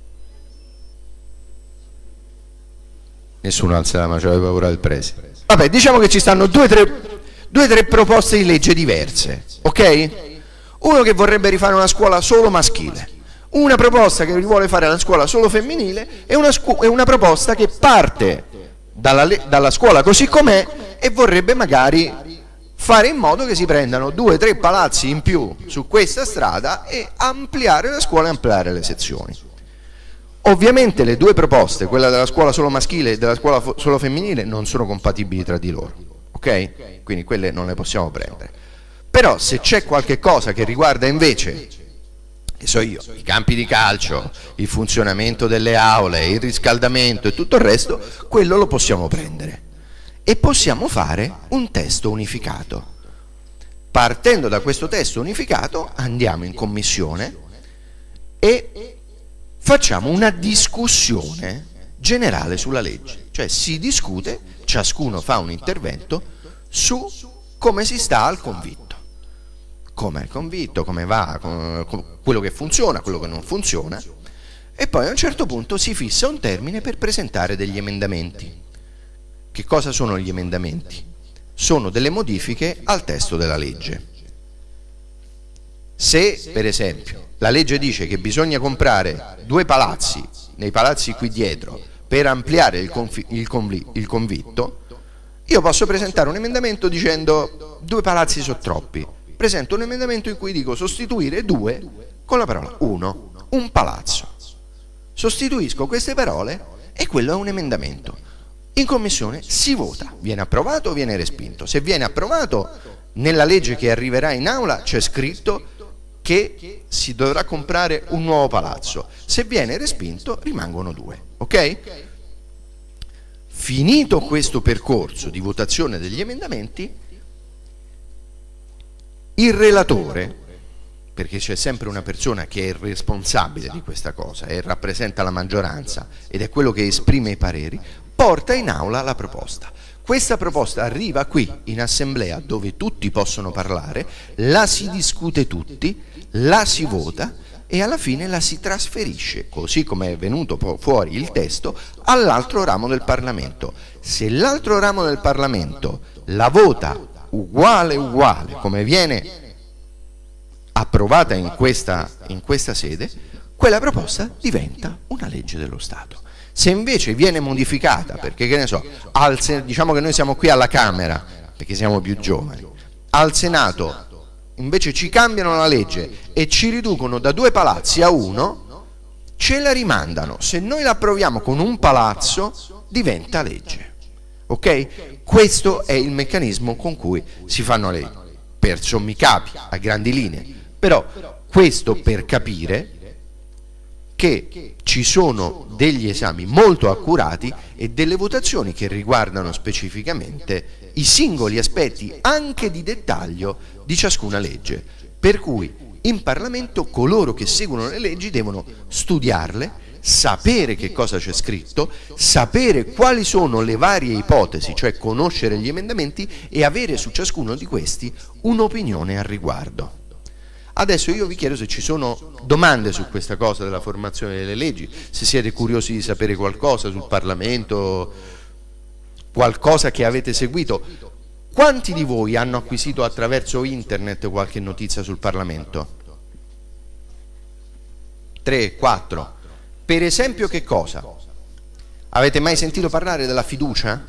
Nessuno alza la mano, c'aveva paura del preside. Vabbè, diciamo che ci stanno due o tre, due, tre proposte di legge diverse, ok? Uno che vorrebbe rifare una scuola solo maschile, una proposta che vuole fare una scuola solo femminile e una, e una proposta che parte dalla, dalla scuola così com'è e vorrebbe magari fare in modo che si prendano due o tre palazzi in più su questa strada e ampliare la scuola e ampliare le sezioni. Ovviamente le due proposte, quella della scuola solo maschile e della scuola solo femminile, non sono compatibili tra di loro, ok? Quindi quelle non le possiamo prendere. Però se c'è qualche cosa che riguarda invece, che so io, i campi di calcio, il funzionamento delle aule, il riscaldamento e tutto il resto, quello lo possiamo prendere. E possiamo fare un testo unificato. Partendo da questo testo unificato andiamo in commissione e facciamo una discussione generale sulla legge, cioè si discute, ciascuno fa un intervento su come si sta al convitto, come è il convitto, come va, come, quello che funziona, quello che non funziona, e poi a un certo punto si fissa un termine per presentare degli emendamenti. Che cosa sono gli emendamenti? Sono delle modifiche al testo della legge. Se, per esempio, la legge dice che bisogna comprare due palazzi, nei palazzi qui dietro, per ampliare il, il, convi il convitto, io posso presentare un emendamento dicendo due palazzi sono troppi. Presento un emendamento in cui dico sostituire due con la parola uno, un palazzo. Sostituisco queste parole e quello è un emendamento. In commissione si vota, viene approvato o viene respinto. Se viene approvato, nella legge che arriverà in aula c'è scritto che si dovrà comprare un nuovo palazzo. Se viene respinto rimangono due, ok? Finito questo percorso di votazione degli emendamenti, il relatore, perché c'è sempre una persona che è responsabile di questa cosa e rappresenta la maggioranza ed è quello che esprime i pareri, porta in aula la proposta. Questa proposta arriva qui in assemblea dove tutti possono parlare, la si discute tutti, la si vota e alla fine la si trasferisce, così come è venuto fuori il testo, all'altro ramo del Parlamento. Se l'altro ramo del Parlamento la vota uguale uguale come viene approvata in questa, in questa sede, quella proposta diventa una legge dello Stato. Se invece viene modificata, perché che ne so, al, diciamo che noi siamo qui alla Camera, perché siamo più giovani, al Senato invece ci cambiano la legge e ci riducono da due palazzi a uno, ce la rimandano. Se noi la approviamo con un palazzo, diventa legge. Ok? Questo è il meccanismo con cui si fanno le leggi, per sommi capi, a grandi linee. Però questo per capire che ci sono degli esami molto accurati e delle votazioni che riguardano specificamente i singoli aspetti, anche di dettaglio, di ciascuna legge. Per cui in Parlamento coloro che seguono le leggi devono studiarle, sapere che cosa c'è scritto, sapere quali sono le varie ipotesi, cioè conoscere gli emendamenti e avere su ciascuno di questi un'opinione al riguardo. Adesso io vi chiedo se ci sono domande su questa cosa della formazione delle leggi, se siete curiosi di sapere qualcosa sul Parlamento, qualcosa che avete seguito. Quanti di voi hanno acquisito attraverso internet qualche notizia sul Parlamento? Tre, quattro. Per esempio che cosa? Avete mai sentito parlare della fiducia?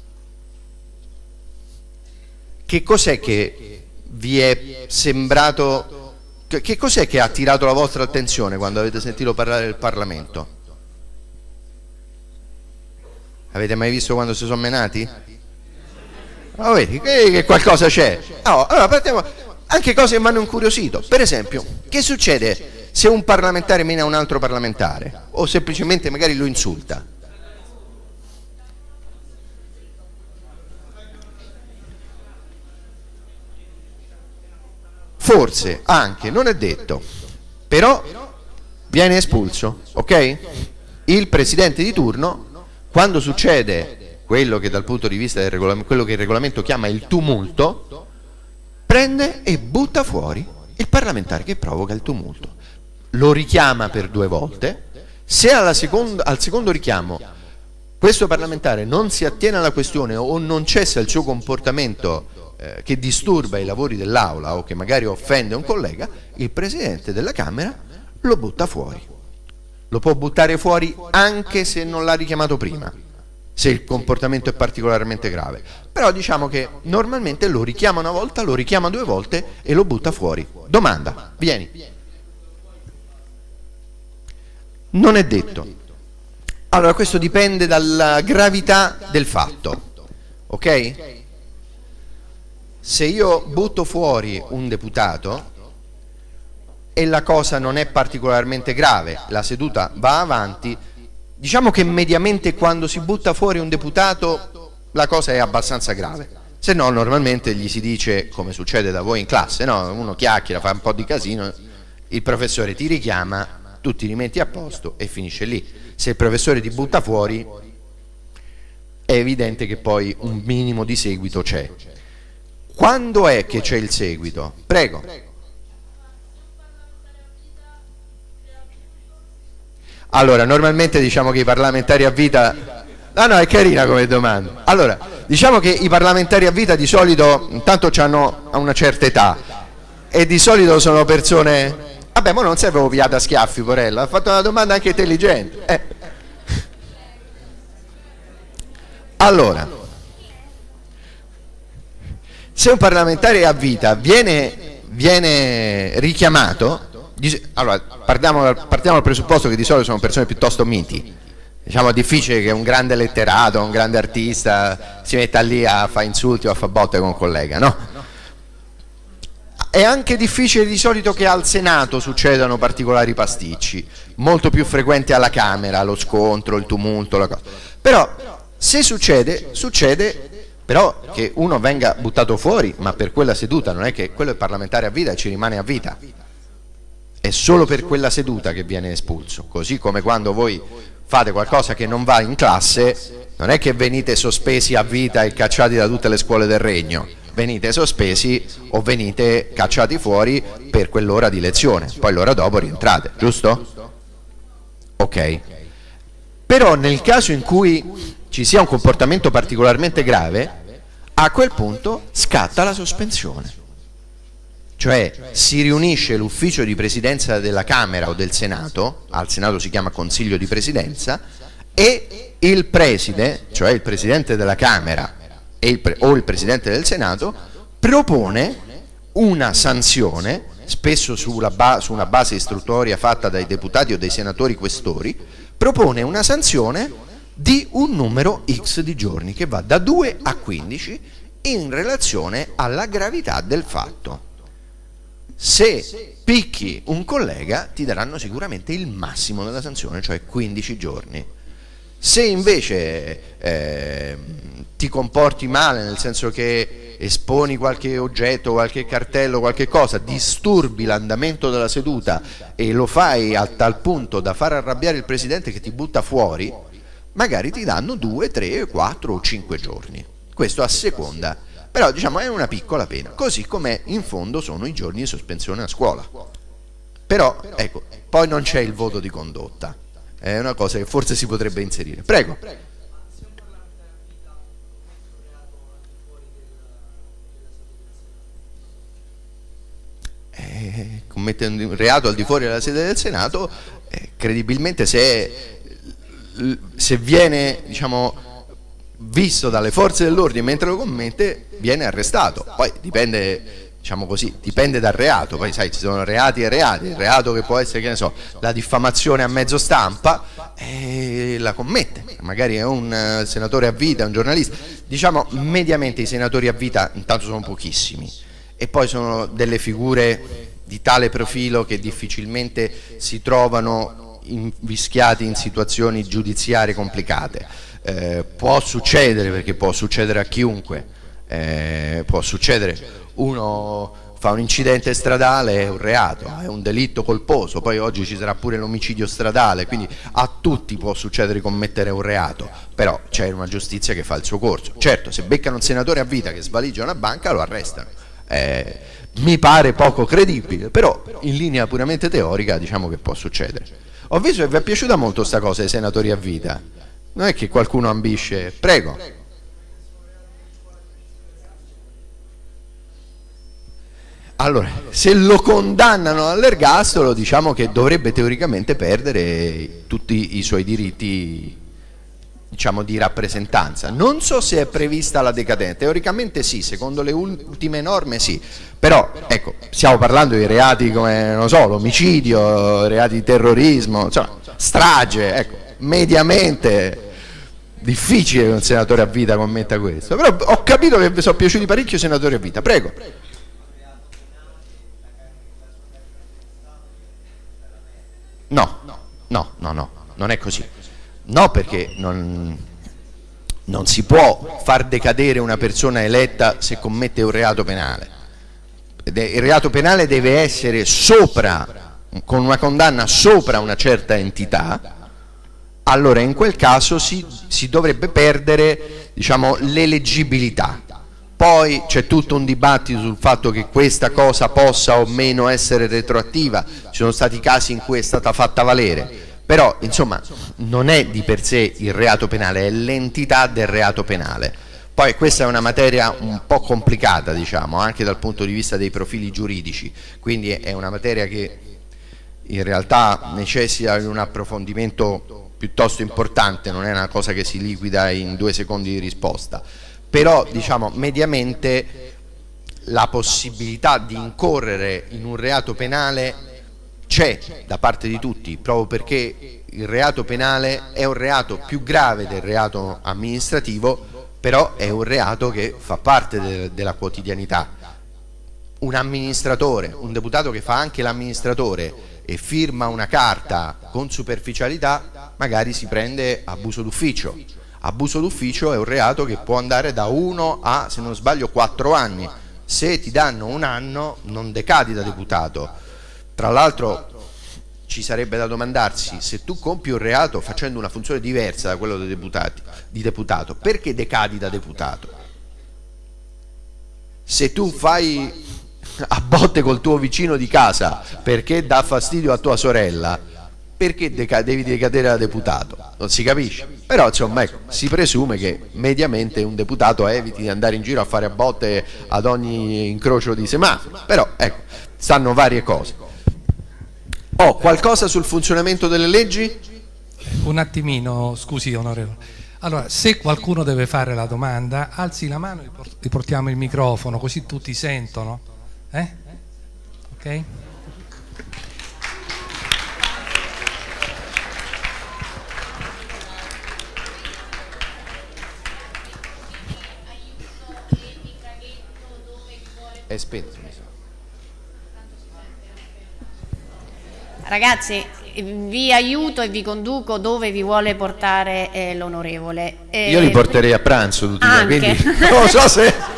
Che cos'è che vi è sembrato... Che cos'è che ha attirato la vostra attenzione quando avete sentito parlare del Parlamento? Avete mai visto quando si sono menati? Oh, vedi che qualcosa c'è. Oh, allora partiamo anche cose che mi hanno incuriosito. Per esempio, che succede se un parlamentare mena un altro parlamentare o semplicemente magari lo insulta? Forse, anche, non è detto, però viene espulso, ok? Il presidente di turno, quando succede quello che dal punto di vista del regolamento, quello che il regolamento chiama il tumulto, prende e butta fuori il parlamentare che provoca il tumulto. Lo richiama per due volte, se alla seconda, al secondo richiamo questo parlamentare non si attiene alla questione o non cessa il suo comportamento eh, che disturba i lavori dell'aula o che magari offende un collega, il presidente della Camera lo butta fuori. Lo può buttare fuori anche se non l'ha richiamato prima, se il comportamento è particolarmente grave. Però diciamo che normalmente lo richiama una volta, lo richiama due volte e lo butta fuori. Domanda, vieni. Non è detto. Allora questo dipende dalla gravità del fatto, ok? Se io butto fuori un deputato e la cosa non è particolarmente grave, la seduta va avanti, diciamo che mediamente quando si butta fuori un deputato la cosa è abbastanza grave, se no normalmente gli si dice, come succede da voi in classe, no? Uno chiacchiera, fa un po' di casino, il professore ti richiama, tu ti rimetti a posto e finisce lì. Se il professore ti butta fuori è evidente che poi un minimo di seguito c'è. Quando è che c'è il seguito? Prego. Allora, normalmente diciamo che i parlamentari a vita... No, no, è carina come domanda. Allora, diciamo che i parlamentari a vita di solito, intanto hanno una certa età, e di solito sono persone... Vabbè, ma non serve piata a schiaffi, porella, ha fatto una domanda anche intelligente. Eh. Allora... Se un parlamentare a vita viene, viene richiamato, allora partiamo, partiamo dal presupposto che di solito sono persone piuttosto miti, diciamo è difficile che un grande letterato, un grande artista si metta lì a fare insulti o a fare botte con un collega, no? È anche difficile di solito che al Senato succedano particolari pasticci, molto più frequenti alla Camera, lo scontro, il tumulto, la cosa. Però se succede, succede... Però che uno venga buttato fuori, ma per quella seduta, non è che quello è parlamentare a vita e ci rimane a vita, è solo per quella seduta che viene espulso. Così come quando voi fate qualcosa che non va in classe, non è che venite sospesi a vita e cacciati da tutte le scuole del regno, venite sospesi o venite cacciati fuori per quell'ora di lezione, poi l'ora dopo rientrate, giusto? Ok. Però nel caso in cui ci sia un comportamento particolarmente grave, a quel punto scatta la sospensione. Cioè si riunisce l'ufficio di presidenza della Camera o del Senato, al Senato si chiama Consiglio di Presidenza, e il preside, cioè il presidente della Camera e il pre o il presidente del Senato, propone una sanzione, spesso sulla ba- su una base istruttoria fatta dai deputati o dai senatori questori, propone una sanzione di un numero X di giorni che va da due a quindici in relazione alla gravità del fatto. Se picchi un collega ti daranno sicuramente il massimo della sanzione, cioè quindici giorni. Se invece eh, ti comporti male, nel senso che esponi qualche oggetto, qualche cartello, qualche cosa, disturbi l'andamento della seduta e lo fai a tal punto da far arrabbiare il presidente che ti butta fuori, magari ti danno due, tre, quattro o cinque giorni. Questo a seconda. Però diciamo è una piccola pena, così come in fondo sono i giorni di sospensione a scuola. Però ecco, poi non c'è il voto di condotta, è una cosa che forse si potrebbe inserire. Prego. Eh, commette un reato al di fuori della sede del Senato, eh, credibilmente se, se viene, diciamo, visto dalle forze dell'ordine mentre lo commette, viene arrestato. Poi dipende, diciamo così, dipende dal reato. Poi sai, ci sono reati e reati. Il reato che può essere, che ne so, la diffamazione a mezzo stampa, eh, la commette. Magari è un uh, senatore a vita, un giornalista. Diciamo, mediamente i senatori a vita intanto sono pochissimi. E poi sono delle figure di tale profilo che difficilmente si trovano invischiati in situazioni giudiziarie complicate. Eh, può succedere, perché può succedere a chiunque, eh, può succedere, uno fa un incidente stradale, è un reato, è un delitto colposo, poi oggi ci sarà pure l'omicidio stradale, quindi a tutti può succedere di commettere un reato, però c'è una giustizia che fa il suo corso. Certo, se beccano un senatore a vita che svaligia una banca lo arrestano, eh, mi pare poco credibile, però in linea puramente teorica diciamo che può succedere. Ho visto che vi è piaciuta molto sta cosa dei senatori a vita. Non è che qualcuno ambisce. Prego. Allora, se lo condannano all'ergastolo, diciamo che dovrebbe teoricamente perdere tutti i suoi diritti, diciamo, di rappresentanza. Non so se è prevista la decadenza, teoricamente sì, secondo le ultime norme sì, però ecco, stiamo parlando di reati come, non so, l'omicidio, reati di terrorismo, insomma, strage, ecco, mediamente difficile che un senatore a vita commetta questo, però ho capito che vi sono piaciuti parecchio i senatori a vita. Prego. No, no, no, no, non è così. No, perché non, non si può far decadere una persona eletta se commette un reato penale. Il reato penale deve essere sopra, con una condanna sopra una certa entità. Allora in quel caso si, si dovrebbe perdere, diciamo, l'eleggibilità. Poi c'è tutto un dibattito sul fatto che questa cosa possa o meno essere retroattiva, ci sono stati casi in cui è stata fatta valere, però insomma non è di per sé il reato penale, è l'entità del reato penale. Poi questa è una materia un po' complicata, diciamo, anche dal punto di vista dei profili giuridici, quindi è una materia che in realtà necessita di un approfondimento piuttosto importante, non è una cosa che si liquida in due secondi di risposta, però diciamo mediamente la possibilità di incorrere in un reato penale c'è da parte di tutti, proprio perché il reato penale è un reato più grave del reato amministrativo, però è un reato che fa parte de- della quotidianità. Un amministratore, un deputato che fa anche l'amministratore e firma una carta con superficialità, magari si prende abuso d'ufficio. Abuso d'ufficio è un reato che può andare da uno a, se non sbaglio, quattro anni. Se ti danno un anno non decadi da deputato. Tra l'altro ci sarebbe da domandarsi, se tu compi un reato facendo una funzione diversa da quello dei deputati, di deputato, perché decadi da deputato? Se tu fai a botte col tuo vicino di casa perché dà fastidio a tua sorella, perché deca- devi decadere da deputato? Non si capisce. Però insomma, ecco, si presume che mediamente un deputato eviti di andare in giro a fare a botte ad ogni incrocio di semaforo, però ecco, stanno varie cose. Oh, qualcosa sul funzionamento delle leggi? Un attimino, scusi onorevole. Allora, se qualcuno deve fare la domanda, alzi la mano e portiamo il microfono, così tutti sentono. Eh? Ok? È spento, mi sa. Ragazzi, vi aiuto e vi conduco dove vi vuole portare eh, l'onorevole. Eh, Io li porterei a pranzo tutti, anche. quindi non so se...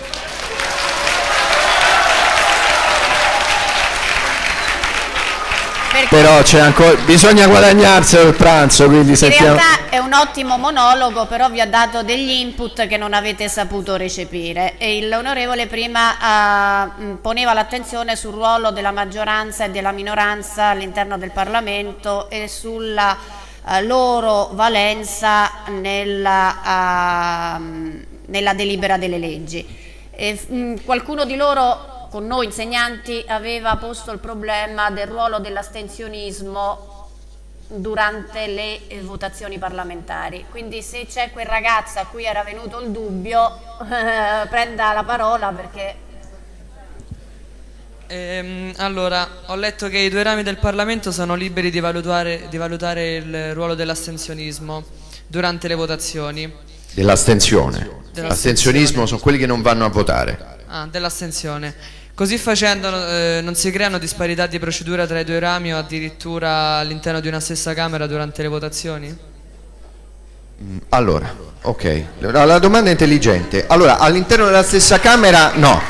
Però c'è ancora, bisogna guadagnarselo il pranzo, quindi in sentiamo... realtà è un ottimo monologo, però vi ha dato degli input che non avete saputo recepire, e l'onorevole prima uh, poneva l'attenzione sul ruolo della maggioranza e della minoranza all'interno del Parlamento e sulla uh, loro valenza nella, uh, nella delibera delle leggi. E, mh, qualcuno di loro con noi insegnanti aveva posto il problema del ruolo dell'astensionismo durante le eh, votazioni parlamentari, quindi se c'è quel ragazzo a cui era venuto il dubbio eh, prenda la parola, perché... Ehm, allora, ho letto che i due rami del Parlamento sono liberi di valutare, di valutare il ruolo dell'astensionismo durante le votazioni. Dell'astensione. L'astensionismo sono quelli che non vanno a votare. Ah, dell'astensione. Così facendo eh, non si creano disparità di procedura tra i due rami o addirittura all'interno di una stessa Camera durante le votazioni? Allora, ok, la, la domanda è intelligente. Allora, all'interno della stessa Camera no.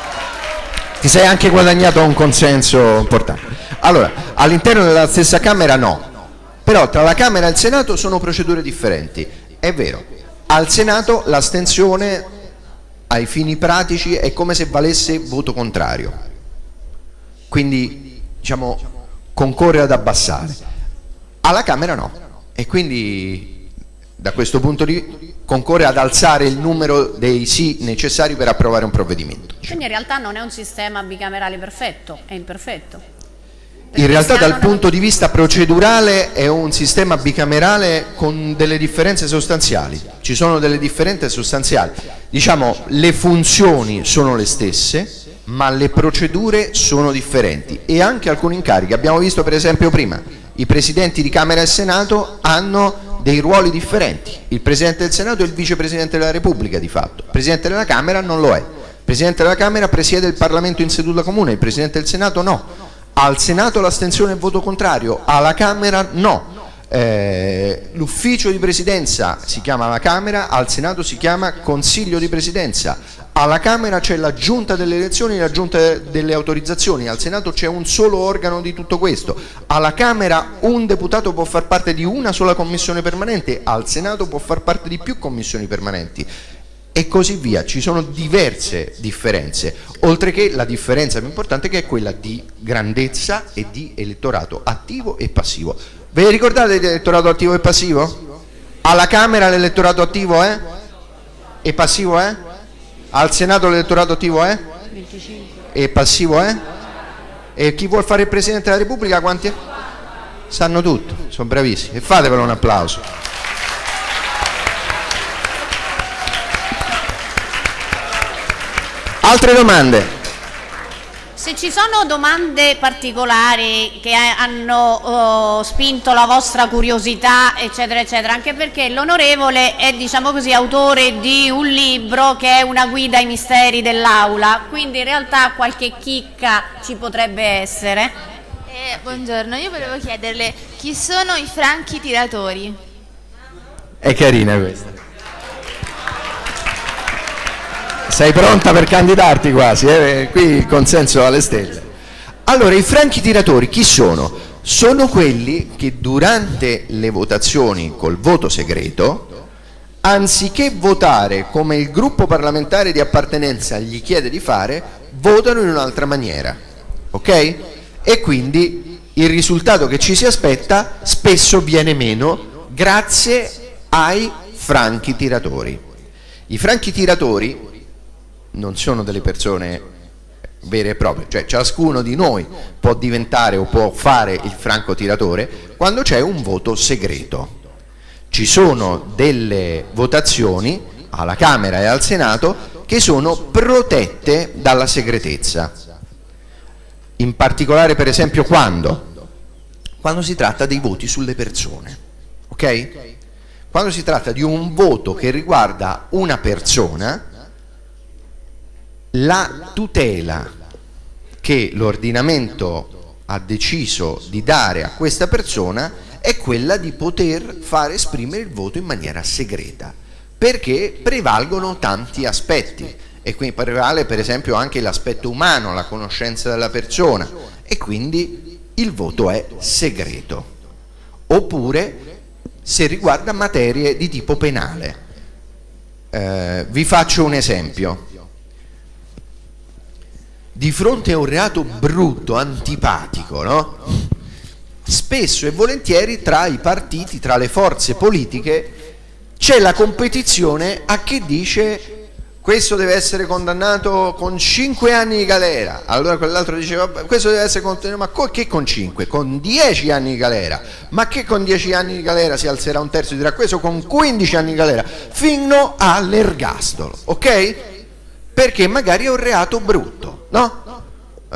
Ti sei anche guadagnato un consenso importante. Allora, all'interno della stessa Camera no. Però tra la Camera e il Senato sono procedure differenti. È vero, al Senato l'astensione ai fini pratici è come se valesse voto contrario, quindi diciamo concorre ad abbassare. Alla Camera no, e quindi da questo punto di vista concorre ad alzare il numero dei sì necessari per approvare un provvedimento. Quindi in realtà non è un sistema bicamerale perfetto, è imperfetto. In realtà dal punto di vista procedurale è un sistema bicamerale con delle differenze sostanziali, ci sono delle differenze sostanziali, diciamo le funzioni sono le stesse ma le procedure sono differenti e anche alcuni incarichi. Abbiamo visto per esempio prima, i presidenti di Camera e Senato hanno dei ruoli differenti, il Presidente del Senato è il Vicepresidente della Repubblica di fatto, il Presidente della Camera non lo è, il Presidente della Camera presiede il Parlamento in seduta comune, il Presidente del Senato no. Al Senato l'astensione è voto contrario, alla Camera no. Eh, l'ufficio di presidenza si chiama la Camera, al Senato si chiama Consiglio di Presidenza. Alla Camera c'è la Giunta delle elezioni e la Giunta delle autorizzazioni, al Senato c'è un solo organo di tutto questo. Alla Camera un deputato può far parte di una sola commissione permanente, al Senato può far parte di più commissioni permanenti. E così via, ci sono diverse differenze, oltre che la differenza più importante che è quella di grandezza e di elettorato attivo e passivo. Ve ricordate l'elettorato attivo e passivo? Alla Camera l'elettorato attivo è? E passivo è? Al Senato l'elettorato attivo è? venticinque. E passivo è? E chi vuol fare il Presidente della Repubblica quanti è? Sanno tutto, sono bravissimi, e fatevelo un applauso. Altre domande? Se ci sono domande particolari che hanno oh, spinto la vostra curiosità, eccetera, eccetera, anche perché l'onorevole è, diciamo così, autore di un libro che è una guida ai misteri dell'aula, quindi in realtà qualche chicca ci potrebbe essere. Eh, buongiorno, io volevo chiederle chi sono i franchi tiratori? È carina questa. Sei pronta per candidarti quasi, eh? Qui il consenso alle stelle. Allora, i franchi tiratori chi sono? Sono quelli che durante le votazioni col voto segreto, anziché votare come il gruppo parlamentare di appartenenza gli chiede di fare, votano in un'altra maniera, ok? E quindi il risultato che ci si aspetta spesso viene meno grazie ai franchi tiratori. I franchi tiratori non sono delle persone vere e proprie, cioè ciascuno di noi può diventare o può fare il francotiratore quando c'è un voto segreto. Ci sono delle votazioni alla Camera e al Senato che sono protette dalla segretezza, in particolare per esempio quando? Quando si tratta dei voti sulle persone, ok? Quando si tratta di un voto che riguarda una persona, la tutela che l'ordinamento ha deciso di dare a questa persona è quella di poter far esprimere il voto in maniera segreta, perché prevalgono tanti aspetti, e quindi prevale per esempio anche l'aspetto umano, la conoscenza della persona, e quindi il voto è segreto. Oppure se riguarda materie di tipo penale. Eh, vi faccio un esempio. Di fronte a un reato brutto, antipatico, no? Spesso e volentieri tra i partiti, tra le forze politiche, c'è la competizione a chi dice questo deve essere condannato con cinque anni di galera, allora quell'altro diceva questo deve essere condannato, ma co che con cinque? Con dieci anni di galera, ma che con dieci anni di galera si alzerà un terzo e dirà questo con quindici anni di galera, fino all'ergastolo, ok? Perché magari è un reato brutto, no? Uh,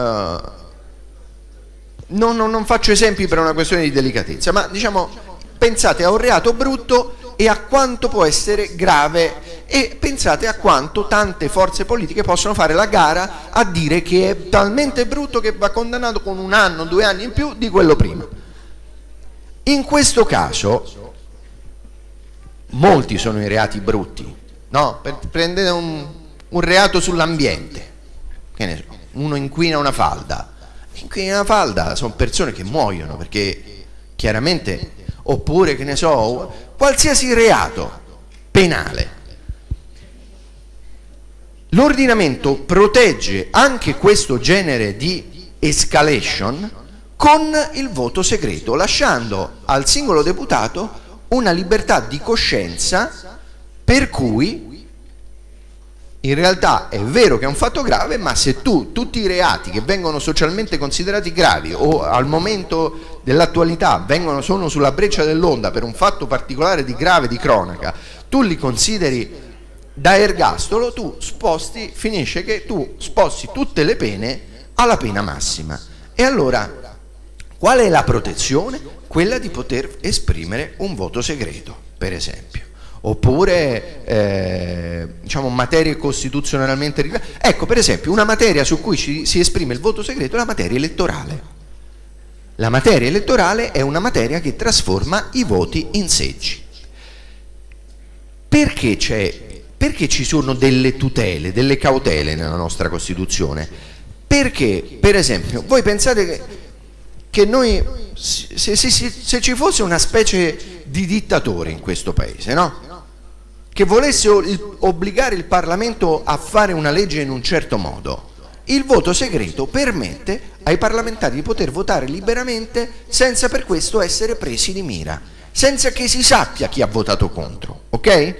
non, non, non faccio esempi per una questione di delicatezza, ma diciamo pensate a un reato brutto e a quanto può essere grave, e pensate a quanto tante forze politiche possono fare la gara a dire che è talmente brutto che va condannato con un anno, due anni in più di quello prima. In questo caso molti sono i reati brutti, no? Prendete un, un reato sull'ambiente, che ne so, uno inquina una falda, inquina una falda, sono persone che muoiono perché chiaramente, oppure che ne so, qualsiasi reato penale. L'ordinamento protegge anche questo genere di escalation con il voto segreto, lasciando al singolo deputato una libertà di coscienza per cui in realtà è vero che è un fatto grave, ma se tu tutti i reati che vengono socialmente considerati gravi o al momento dell'attualità vengono sono sulla breccia dell'onda per un fatto particolare di grave di cronaca, tu li consideri da ergastolo, tu sposti, finisce che tu sposti tutte le pene alla pena massima. E allora qual è la protezione? Quella di poter esprimere un voto segreto, per esempio. Oppure eh, diciamo materie costituzionalmente rilevanti. Ecco, per esempio, una materia su cui ci, si esprime il voto segreto è la materia elettorale. La materia elettorale è una materia che trasforma i voti in seggi. Perché c'è, perché ci sono delle tutele, delle cautele nella nostra Costituzione? Perché, per esempio, voi pensate che, che noi, se, se, se, se ci fosse una specie di dittatore in questo paese, no? Che volesse obbligare il Parlamento a fare una legge in un certo modo, il voto segreto permette ai parlamentari di poter votare liberamente senza per questo essere presi di mira, senza che si sappia chi ha votato contro, ok?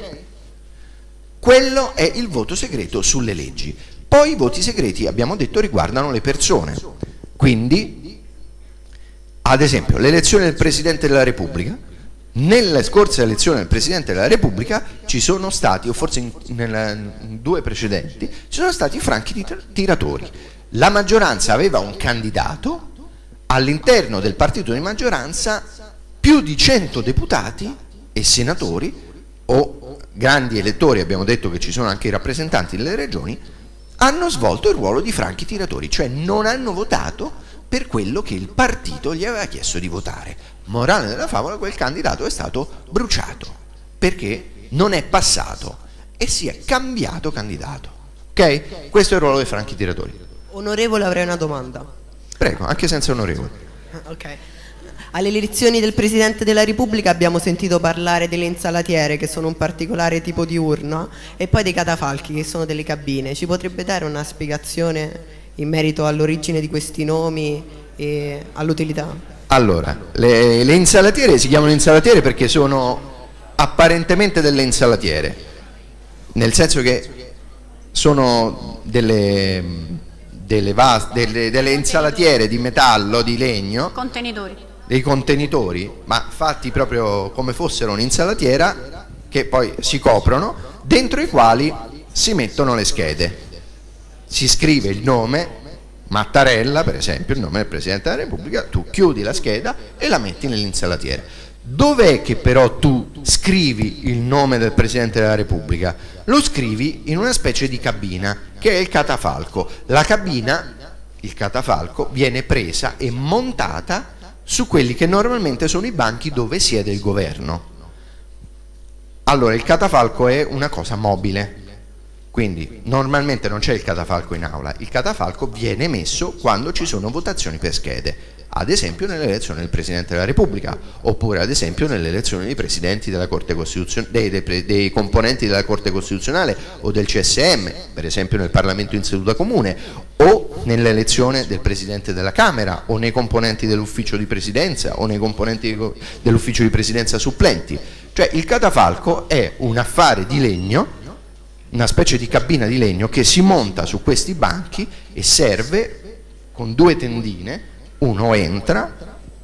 Quello è il voto segreto sulle leggi. Poi i voti segreti, abbiamo detto, riguardano le persone, quindi ad esempio l'elezione del Presidente della Repubblica. Nella scorsa elezione del Presidente della Repubblica ci sono stati, o forse in, nella, in due precedenti, ci sono stati franchi tiratori. La maggioranza aveva un candidato, all'interno del partito di maggioranza più di cento deputati e senatori o grandi elettori, abbiamo detto che ci sono anche i rappresentanti delle regioni, hanno svolto il ruolo di franchi tiratori, cioè non hanno votato per quello che il partito gli aveva chiesto di votare. Morale della favola, quel candidato è stato bruciato perché non è passato e si è cambiato candidato. Ok? Questo è il ruolo dei franchi tiratori. Onorevole, avrei una domanda. Prego, anche senza onorevole. Ok. Alle elezioni del Presidente della Repubblica abbiamo sentito parlare delle insalatiere, che sono un particolare tipo di urna, e poi dei catafalchi, che sono delle cabine. Ci potrebbe dare una spiegazione in merito all'origine di questi nomi e all'utilità? Allora, le, le insalatiere si chiamano insalatiere perché sono apparentemente delle insalatiere, nel senso che sono delle, delle, vas, delle, delle insalatiere di metallo, di legno, contenitori. Dei contenitori, ma fatti proprio come fossero un'insalatiera, che poi si coprono, dentro i quali si mettono le schede. Si scrive il nome Mattarella, per esempio, il nome del Presidente della Repubblica, tu chiudi la scheda e la metti nell'insalatiera. Dov'è che però tu scrivi il nome del Presidente della Repubblica? Lo scrivi in una specie di cabina, che è il catafalco. La cabina, il catafalco, viene presa e montata su quelli che normalmente sono i banchi dove siede il governo. Allora, il catafalco è una cosa mobile. Quindi normalmente non c'è il catafalco in aula, il catafalco viene messo quando ci sono votazioni per schede, ad esempio nell'elezione del Presidente della Repubblica, oppure ad esempio nell'elezione dei presidenti della Corte Costituzionale, dei, dei, dei componenti della Corte Costituzionale o del C S M, per esempio nel Parlamento in seduta comune, o nell'elezione del Presidente della Camera, o nei componenti dell'ufficio di presidenza, o nei componenti dell'ufficio di presidenza supplenti. Cioè il catafalco è un affare di legno, una specie di cabina di legno che si monta su questi banchi e serve con due tendine, uno entra,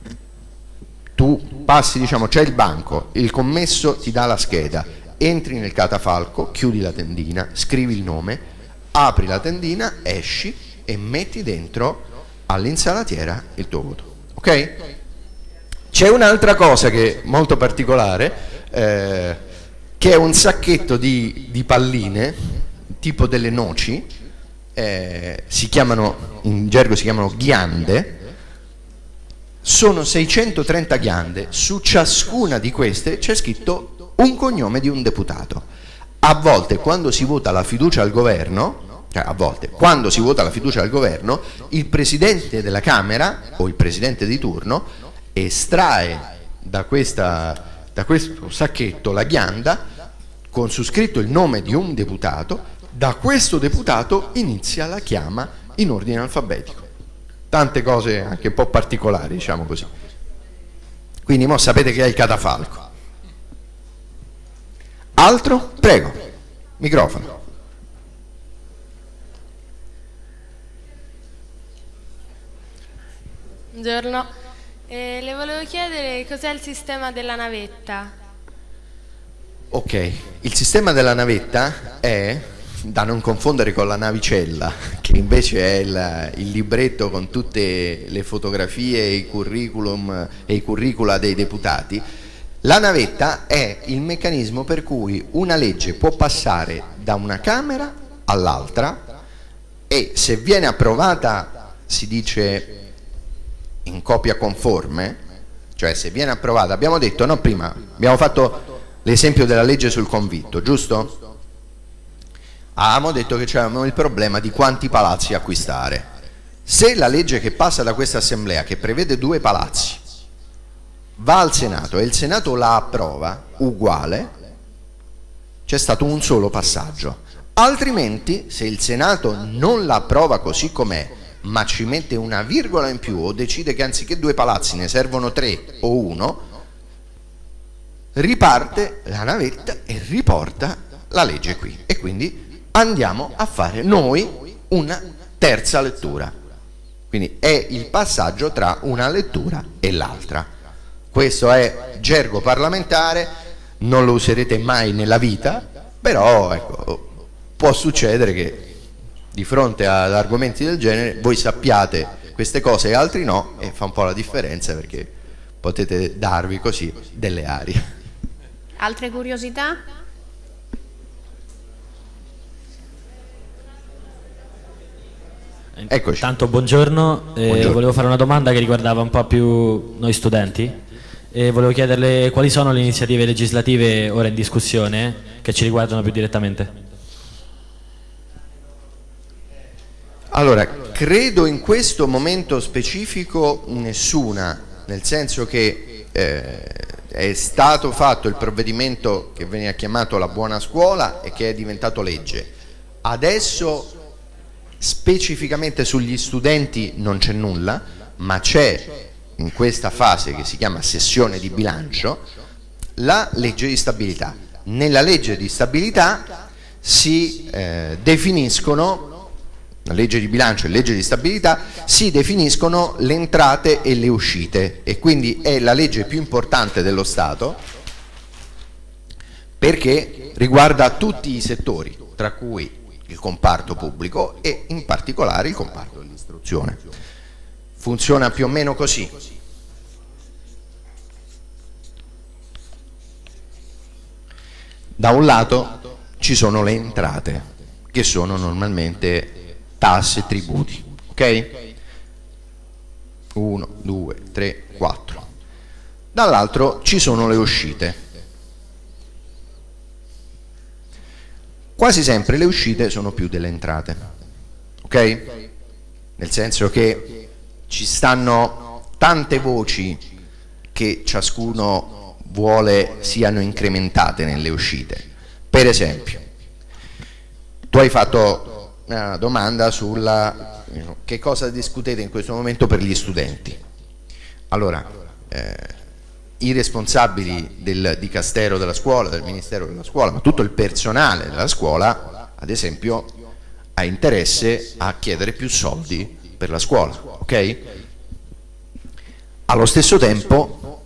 tu passi, diciamo, c'è il banco, il commesso ti dà la scheda, entri nel catafalco, chiudi la tendina, scrivi il nome, apri la tendina, esci e metti dentro all'insalatiera il tuo voto, ok? C'è un'altra cosa che è molto particolare, eh, che è un sacchetto di, di palline, tipo delle noci, eh, si chiamano, in gergo si chiamano ghiande, sono seicentotrenta ghiande, su ciascuna di queste c'è scritto un cognome di un deputato. A volte quando si vota la fiducia al governo, cioè a volte quando si vota la fiducia al governo, il Presidente della Camera o il Presidente di turno estrae da questa... da questo sacchetto la ghianda con su scritto il nome di un deputato, da questo deputato inizia la chiama in ordine alfabetico. Tante cose anche un po' particolari, diciamo così. Quindi mo sapete che è il catafalco. Altro? Prego, microfono. Buongiorno. Eh, le volevo chiedere cos'è il sistema della navetta. Ok, il sistema della navetta è, da non confondere con la navicella, che invece è il, il libretto con tutte le fotografie e i curriculum e i curricula dei deputati. La navetta è il meccanismo per cui una legge può passare da una Camera all'altra e se viene approvata, si dice in copia conforme, cioè se viene approvata, abbiamo detto, no, prima abbiamo fatto l'esempio della legge sul convitto, giusto? Avevamo detto che c'avevamo il problema di quanti palazzi acquistare. Se la legge che passa da questa assemblea, che prevede due palazzi, va al Senato e il Senato la approva uguale, c'è stato un solo passaggio. Altrimenti, se il Senato non la approva così com'è, ma ci mette una virgola in più o decide che anziché due palazzi ne servono tre o uno, riparte la navetta e riporta la legge qui e quindi andiamo a fare noi una terza lettura. Quindi è il passaggio tra una lettura e l'altra. Questo è gergo parlamentare, non lo userete mai nella vita, però ecco, può succedere che di fronte ad argomenti del genere voi sappiate queste cose e altri no, e fa un po' la differenza perché potete darvi così delle arie. Altre curiosità? Eccoci. Tanto buongiorno, eh, buongiorno, volevo fare una domanda che riguardava un po' più noi studenti e volevo chiederle quali sono le iniziative legislative ora in discussione che ci riguardano più direttamente. Allora, credo in questo momento specifico nessuna, nel senso che eh, è stato fatto il provvedimento che veniva chiamato la buona scuola e che è diventato legge. Adesso specificamente sugli studenti non c'è nulla, ma c'è in questa fase che si chiama sessione di bilancio la legge di stabilità. Nella legge di stabilità si eh, definiscono, la legge di bilancio e legge di stabilità, si definiscono le entrate e le uscite e quindi è la legge più importante dello Stato perché riguarda tutti i settori, tra cui il comparto pubblico e in particolare il comparto dell'istruzione. Funziona più o meno così. Da un lato ci sono le entrate, che sono normalmente tasse e tributi, ok? uno, due, tre, quattro. Dall'altro ci sono le uscite. Quasi sempre le uscite sono più delle entrate, ok? Nel senso che ci stanno tante voci che ciascuno vuole siano incrementate nelle uscite. Per esempio, tu hai fatto una domanda sulla che cosa discutete in questo momento per gli studenti. Allora, eh, i responsabili del dicastero della scuola, del ministero della scuola, ma tutto il personale della scuola, ad esempio, ha interesse a chiedere più soldi per la scuola, ok? Allo stesso tempo,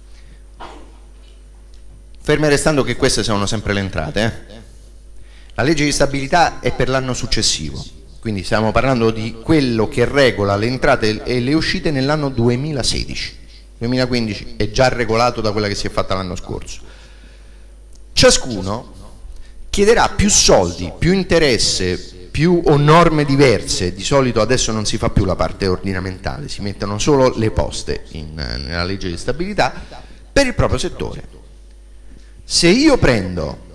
ferme restando che queste sono sempre le entrate, eh? La legge di stabilità è per l'anno successivo, quindi stiamo parlando di quello che regola le entrate e le uscite nell'anno duemilasedici. duemilaquindici è già regolato da quella che si è fatta l'anno scorso. Ciascuno chiederà più soldi, più interesse, più o norme diverse. Di solito adesso non si fa più la parte ordinamentale, si mettono solo le poste in, nella legge di stabilità per il proprio settore. Se io prendo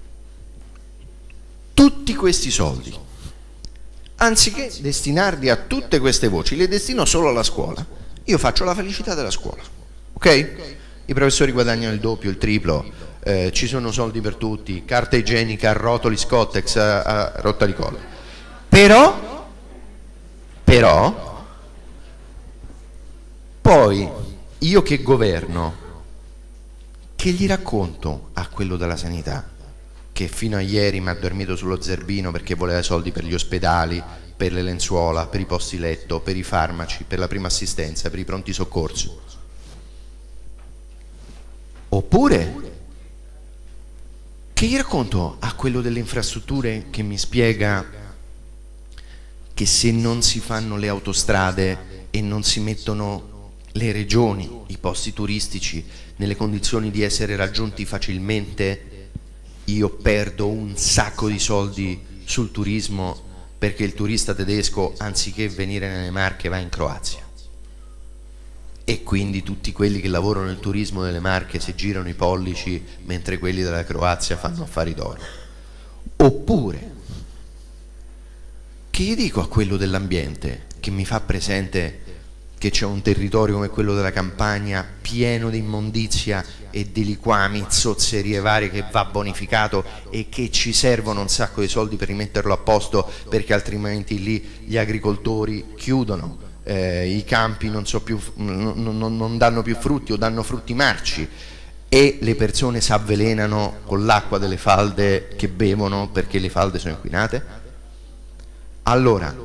tutti questi soldi, anziché destinarli a tutte queste voci, li destino solo alla scuola, io faccio la felicità della scuola, ok? I professori guadagnano il doppio, il triplo, eh, ci sono soldi per tutti, carta igienica, rotoli Scottex a, a rotta di collo. Però, però, poi io che governo, che gli racconto a quello della sanità, che fino a ieri mi ha dormito sullo zerbino perché voleva soldi per gli ospedali, per le lenzuola, per i posti letto, per i farmaci, per la prima assistenza, per i pronti soccorso? Oppure che gli racconto a quello delle infrastrutture che mi spiega che se non si fanno le autostrade e non si mettono le regioni, i posti turistici nelle condizioni di essere raggiunti facilmente, io perdo un sacco di soldi sul turismo, perché il turista tedesco anziché venire nelle Marche va in Croazia e quindi tutti quelli che lavorano nel turismo delle Marche si girano i pollici mentre quelli della Croazia fanno affari d'oro. Oppure che gli dico a quello dell'ambiente che mi fa presente che c'è un territorio come quello della Campania pieno di immondizia e di liquami, zozzerie varie, che va bonificato e che ci servono un sacco di soldi per rimetterlo a posto, perché altrimenti lì gli agricoltori chiudono, eh, i campi non, so più, non, non, non danno più frutti o danno frutti marci e le persone si avvelenano con l'acqua delle falde che bevono perché le falde sono inquinate? Allora,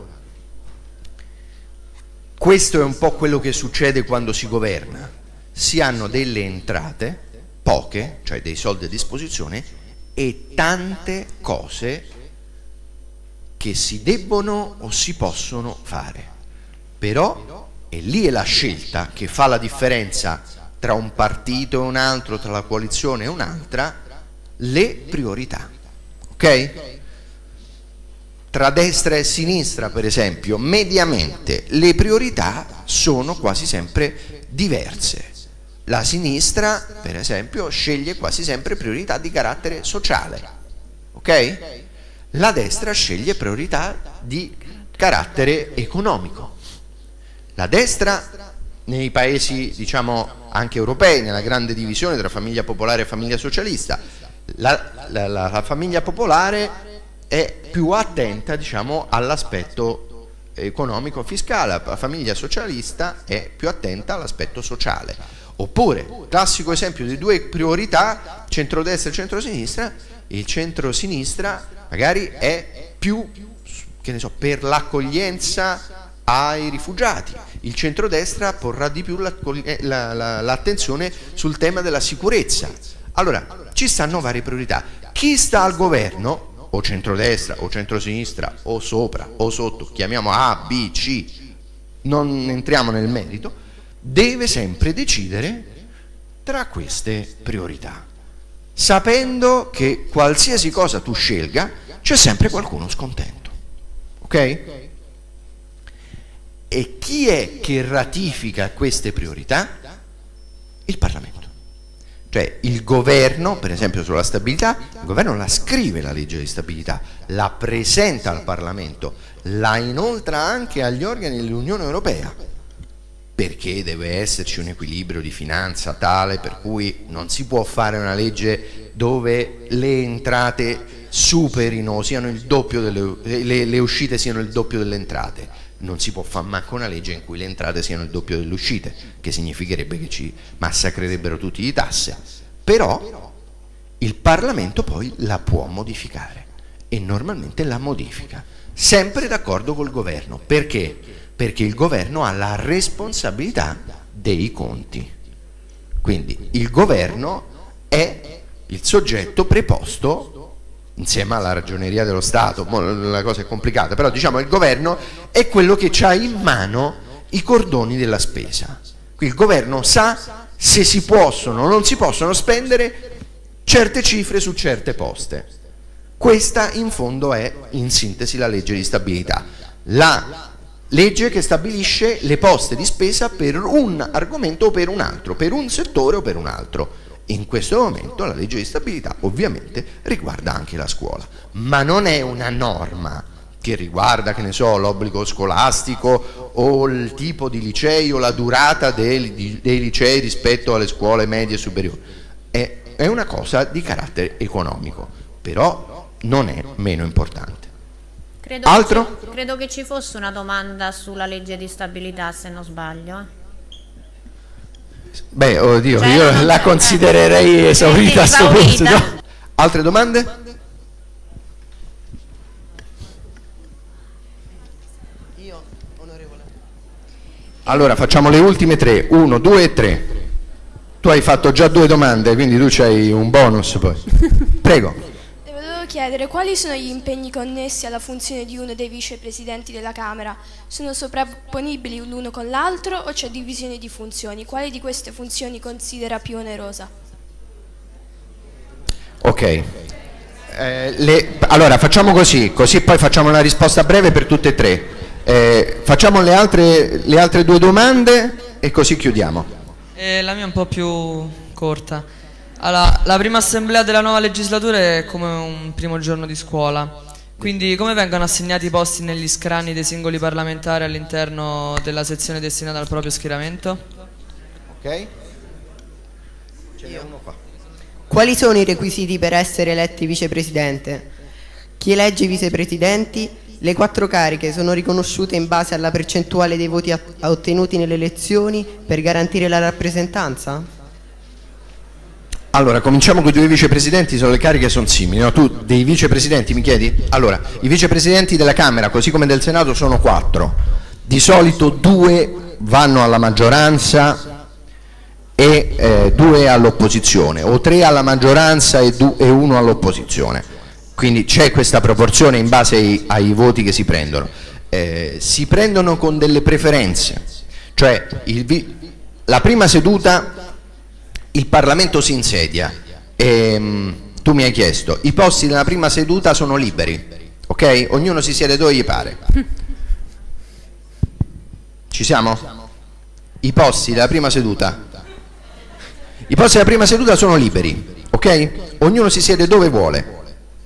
questo è un po' quello che succede quando si governa. Si hanno delle entrate, poche, cioè dei soldi a disposizione, e tante cose che si debbono o si possono fare. Però, e lì è la scelta che fa la differenza tra un partito e un altro, tra la coalizione e un'altra, le priorità. Ok? Tra destra e sinistra, per esempio, mediamente le priorità sono quasi sempre diverse. La sinistra, per esempio, sceglie quasi sempre priorità di carattere sociale, ok? La destra sceglie priorità di carattere economico. La destra, nei paesi, diciamo, anche europei, nella grande divisione tra famiglia popolare e famiglia socialista, la, la, la, la famiglia popolare è più attenta, diciamo, all'aspetto economico fiscale, la famiglia socialista è più attenta all'aspetto sociale. Oppure, classico esempio di due priorità, centrodestra e centrosinistra, il centrosinistra magari è più, che ne so, per l'accoglienza ai rifugiati, il centrodestra porrà di più l'attenzione sul tema della sicurezza. Allora, ci stanno varie priorità. Chi sta al governo o centrodestra o centrosinistra o sopra o sotto, chiamiamo A, B, C, non entriamo nel merito, deve sempre decidere tra queste priorità, sapendo che qualsiasi cosa tu scelga c'è sempre qualcuno scontento, ok? E chi è che ratifica queste priorità? Il Parlamento. Cioè il governo, per esempio sulla stabilità, il governo la scrive la legge di stabilità, la presenta al Parlamento, la inoltra anche agli organi dell'Unione Europea, perché deve esserci un equilibrio di finanza tale per cui non si può fare una legge dove le entrate superino, siano il doppio delle, le, le uscite siano il doppio delle entrate. Non si può fare manco una legge in cui le entrate siano il doppio delle uscite, che significherebbe che ci massacrerebbero tutti di tasse. Però il Parlamento poi la può modificare e normalmente la modifica, sempre d'accordo col governo. Perché? Perché il governo ha la responsabilità dei conti. Quindi il governo è il soggetto preposto insieme alla ragioneria dello Stato, la cosa è complicata, però diciamo il governo è quello che ha in mano i cordoni della spesa. Qui il governo sa se si possono o non si possono spendere certe cifre su certe poste. Questa in fondo è in sintesi la legge di stabilità, la legge che stabilisce le poste di spesa per un argomento o per un altro, per un settore o per un altro. In questo momento la legge di stabilità ovviamente riguarda anche la scuola, ma non è una norma che riguarda, che ne so, l'obbligo scolastico o il tipo di licei o la durata dei, dei licei rispetto alle scuole medie e superiori. È, è una cosa di carattere economico, però non è meno importante. Credo Altro? Che ci, credo che ci fosse una domanda sulla legge di stabilità, se non sbaglio. Eh. Beh, oddio, cioè, io la considererei eh, esaurita a questo punto. No? Altre domande? Io, onorevole. Allora facciamo le ultime tre, uno, due e tre. Tu hai fatto già due domande, quindi tu c'hai un bonus poi. Prego. Volevo chiedere quali sono gli impegni connessi alla funzione di uno dei vicepresidenti della Camera. Sono sovrapponibili l'uno con l'altro o c'è divisione di funzioni? Quale di queste funzioni considera più onerosa? Ok. Eh, le, allora facciamo così, così poi facciamo una risposta breve per tutte e tre. Eh, facciamo le altre, le altre due domande e così chiudiamo. Eh, la mia è un po' più corta. Allora, la prima assemblea della nuova legislatura è come un primo giorno di scuola, quindi come vengono assegnati i posti negli scranni dei singoli parlamentari all'interno della sezione destinata al proprio schieramento? Ok. Ce n'è uno qua. Quali sono i requisiti per essere eletti vicepresidente? Chi elegge i vicepresidenti? Le quattro cariche sono riconosciute in base alla percentuale dei voti ottenuti nelle elezioni per garantire la rappresentanza? Allora, cominciamo con i due vicepresidenti, sono le cariche sono simili, no? Tu dei vicepresidenti mi chiedi? Allora, i vicepresidenti della Camera, così come del Senato, sono quattro. Di solito due vanno alla maggioranza e eh, due all'opposizione, o tre alla maggioranza e, e uno all'opposizione. Quindi c'è questa proporzione in base ai, ai voti che si prendono. Eh, si prendono con delle preferenze, cioè il, la prima seduta il Parlamento si insedia e mh, tu mi hai chiesto, i posti della prima seduta sono liberi, ok? Ognuno si siede dove gli pare. Ci siamo? I posti della prima seduta i posti della prima seduta sono liberi, ok? Ognuno si siede dove vuole.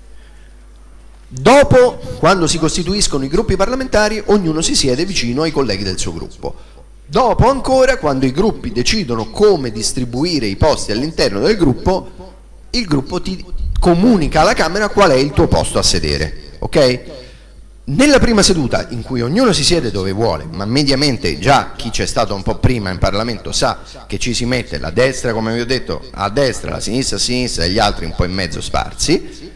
Dopo, quando si costituiscono i gruppi parlamentari, ognuno si siede vicino ai colleghi del suo gruppo. Dopo ancora, quando i gruppi decidono come distribuire i posti all'interno del gruppo, il gruppo ti comunica alla Camera qual è il tuo posto a sedere, ok? Nella prima seduta, in cui ognuno si siede dove vuole, ma mediamente già chi c'è stato un po' prima in Parlamento sa che ci si mette la destra, come vi ho detto, a destra, la sinistra a sinistra e gli altri un po' in mezzo sparsi,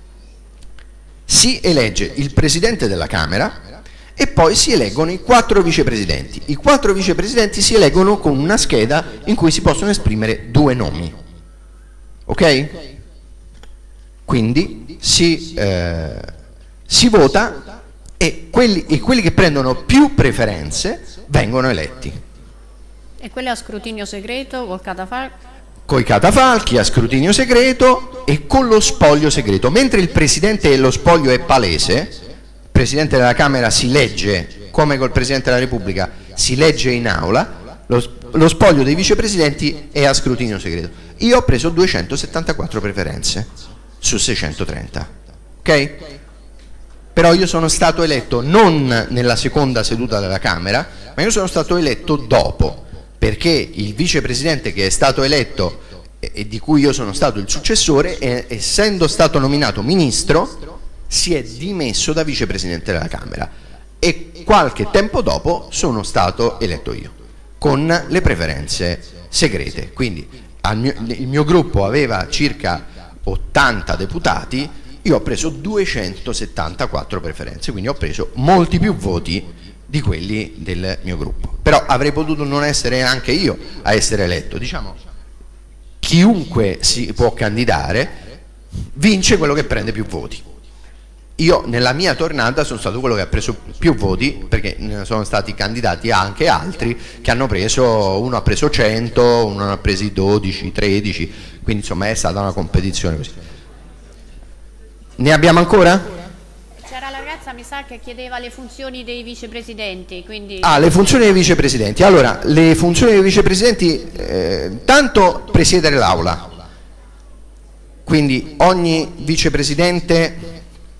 si elegge il Presidente della Camera e poi si eleggono i quattro vicepresidenti. I quattro vicepresidenti si eleggono con una scheda in cui si possono esprimere due nomi, ok? quindi si, eh, si vota e quelli, e quelli che prendono più preferenze vengono eletti. E quello a scrutinio segreto col catafalco? Coi catafalchi, a scrutinio segreto e con lo spoglio segreto. Mentre il Presidente e lo spoglio è palese, il Presidente della Camera si legge, come col Presidente della Repubblica, si legge in aula, lo, lo spoglio dei vicepresidenti è a scrutinio segreto. Io ho preso duecentosettantaquattro preferenze su seicentotrenta, ok? Però io sono stato eletto non nella seconda seduta della Camera, ma io sono stato eletto dopo, perché il vicepresidente che è stato eletto e, e di cui io sono stato il successore, è, essendo stato nominato ministro, si è dimesso da vicepresidente della Camera e qualche tempo dopo sono stato eletto io, con le preferenze segrete. Quindi al mio, il mio gruppo aveva circa ottanta deputati, io ho preso duecentosettantaquattro preferenze, quindi ho preso molti più voti di quelli del mio gruppo. Però avrei potuto non essere anche io a essere eletto. Diciamo, chiunque si può candidare vince quello che prende più voti. Io nella mia tornata sono stato quello che ha preso più voti, perché ne sono stati candidati anche altri che hanno preso, uno ha preso cento, uno ne ha presi dodici, tredici, quindi insomma è stata una competizione così. Ne abbiamo ancora? C'era la ragazza, mi sa, che chiedeva le funzioni dei vicepresidenti, quindi... Ah, le funzioni dei vicepresidenti. Allora, le funzioni dei vicepresidenti, eh, tanto presiedere l'aula, quindi ogni vicepresidente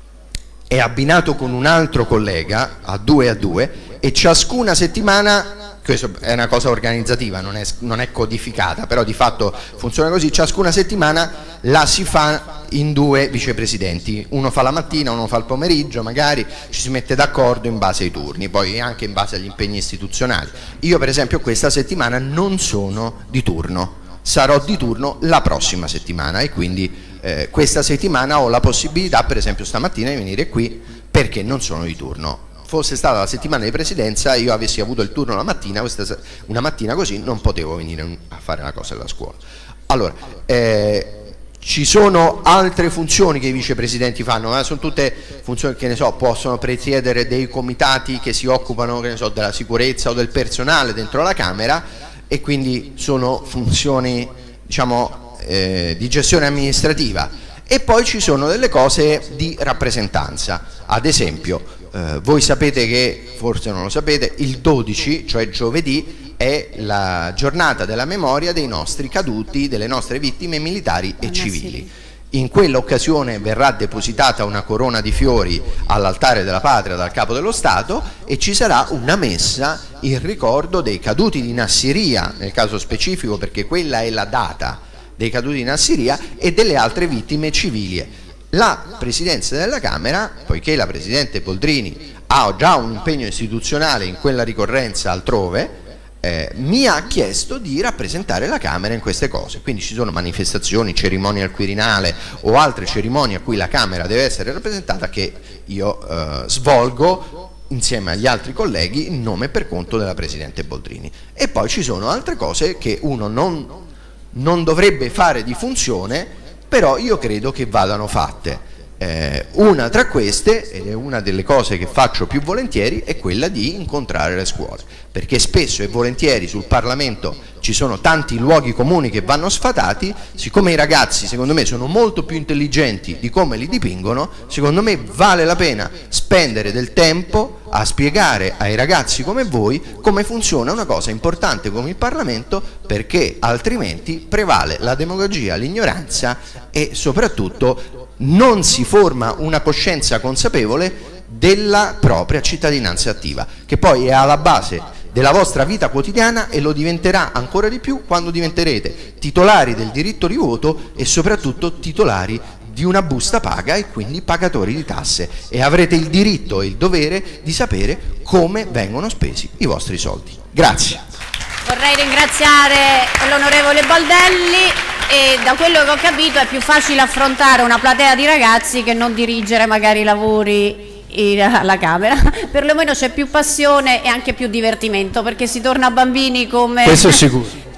è abbinato con un altro collega, a due a due, e ciascuna settimana, questo è una cosa organizzativa, non è, non è codificata, però di fatto funziona così, ciascuna settimana la si fa in due vicepresidenti, uno fa la mattina, uno fa il pomeriggio, magari ci si mette d'accordo in base ai turni, poi anche in base agli impegni istituzionali. Io per esempio questa settimana non sono di turno, sarò di turno la prossima settimana e quindi eh, questa settimana ho la possibilità, per esempio stamattina, di venire qui perché non sono di turno. Fosse stata la settimana di presidenza, io avessi avuto il turno la mattina, questa, una mattina così non potevo venire a fare una cosa della scuola. Allora, eh, ci sono altre funzioni che i vicepresidenti fanno, eh? Sono tutte funzioni che ne so, possono presiedere dei comitati che si occupano, che ne so, della sicurezza o del personale dentro la Camera, e quindi sono funzioni, diciamo, eh, di gestione amministrativa. E poi ci sono delle cose di rappresentanza, ad esempio eh, voi sapete che, forse non lo sapete, il dodici, cioè giovedì, è la giornata della memoria dei nostri caduti, delle nostre vittime militari e civili. In quell'occasione verrà depositata una corona di fiori all'altare della patria dal Capo dello Stato e ci sarà una messa in ricordo dei caduti di Nassiriya, nel caso specifico perché quella è la data dei caduti di Nassiriya, e delle altre vittime civili. La Presidenza della Camera, poiché la Presidente Boldrini ha già un impegno istituzionale in quella ricorrenza altrove, Eh, mi ha chiesto di rappresentare la Camera in queste cose, quindi ci sono manifestazioni, cerimonie al Quirinale o altre cerimonie a cui la Camera deve essere rappresentata che io eh, svolgo insieme agli altri colleghi in nome e per conto della Presidente Boldrini. E poi ci sono altre cose che uno non, non dovrebbe fare di funzione, però io credo che vadano fatte. Eh, una tra queste, ed è una delle cose che faccio più volentieri, è quella di incontrare le scuole, perché spesso e volentieri sul Parlamento ci sono tanti luoghi comuni che vanno sfatati. Siccome i ragazzi secondo me sono molto più intelligenti di come li dipingono, secondo me vale la pena spendere del tempo a spiegare ai ragazzi come voi come funziona una cosa importante come il Parlamento, perché altrimenti prevale la demagogia, l'ignoranza e soprattutto non si forma una coscienza consapevole della propria cittadinanza attiva, che poi è alla base della vostra vita quotidiana e lo diventerà ancora di più quando diventerete titolari del diritto di voto e soprattutto titolari di una busta paga e quindi pagatori di tasse, e avrete il diritto e il dovere di sapere come vengono spesi i vostri soldi. Grazie. Vorrei ringraziare l'onorevole Baldelli, e da quello che ho capito è più facile affrontare una platea di ragazzi che non dirigere magari i lavori in, alla Camera. Perlomeno c'è più passione e anche più divertimento, perché si torna bambini come... Questo è sicuro.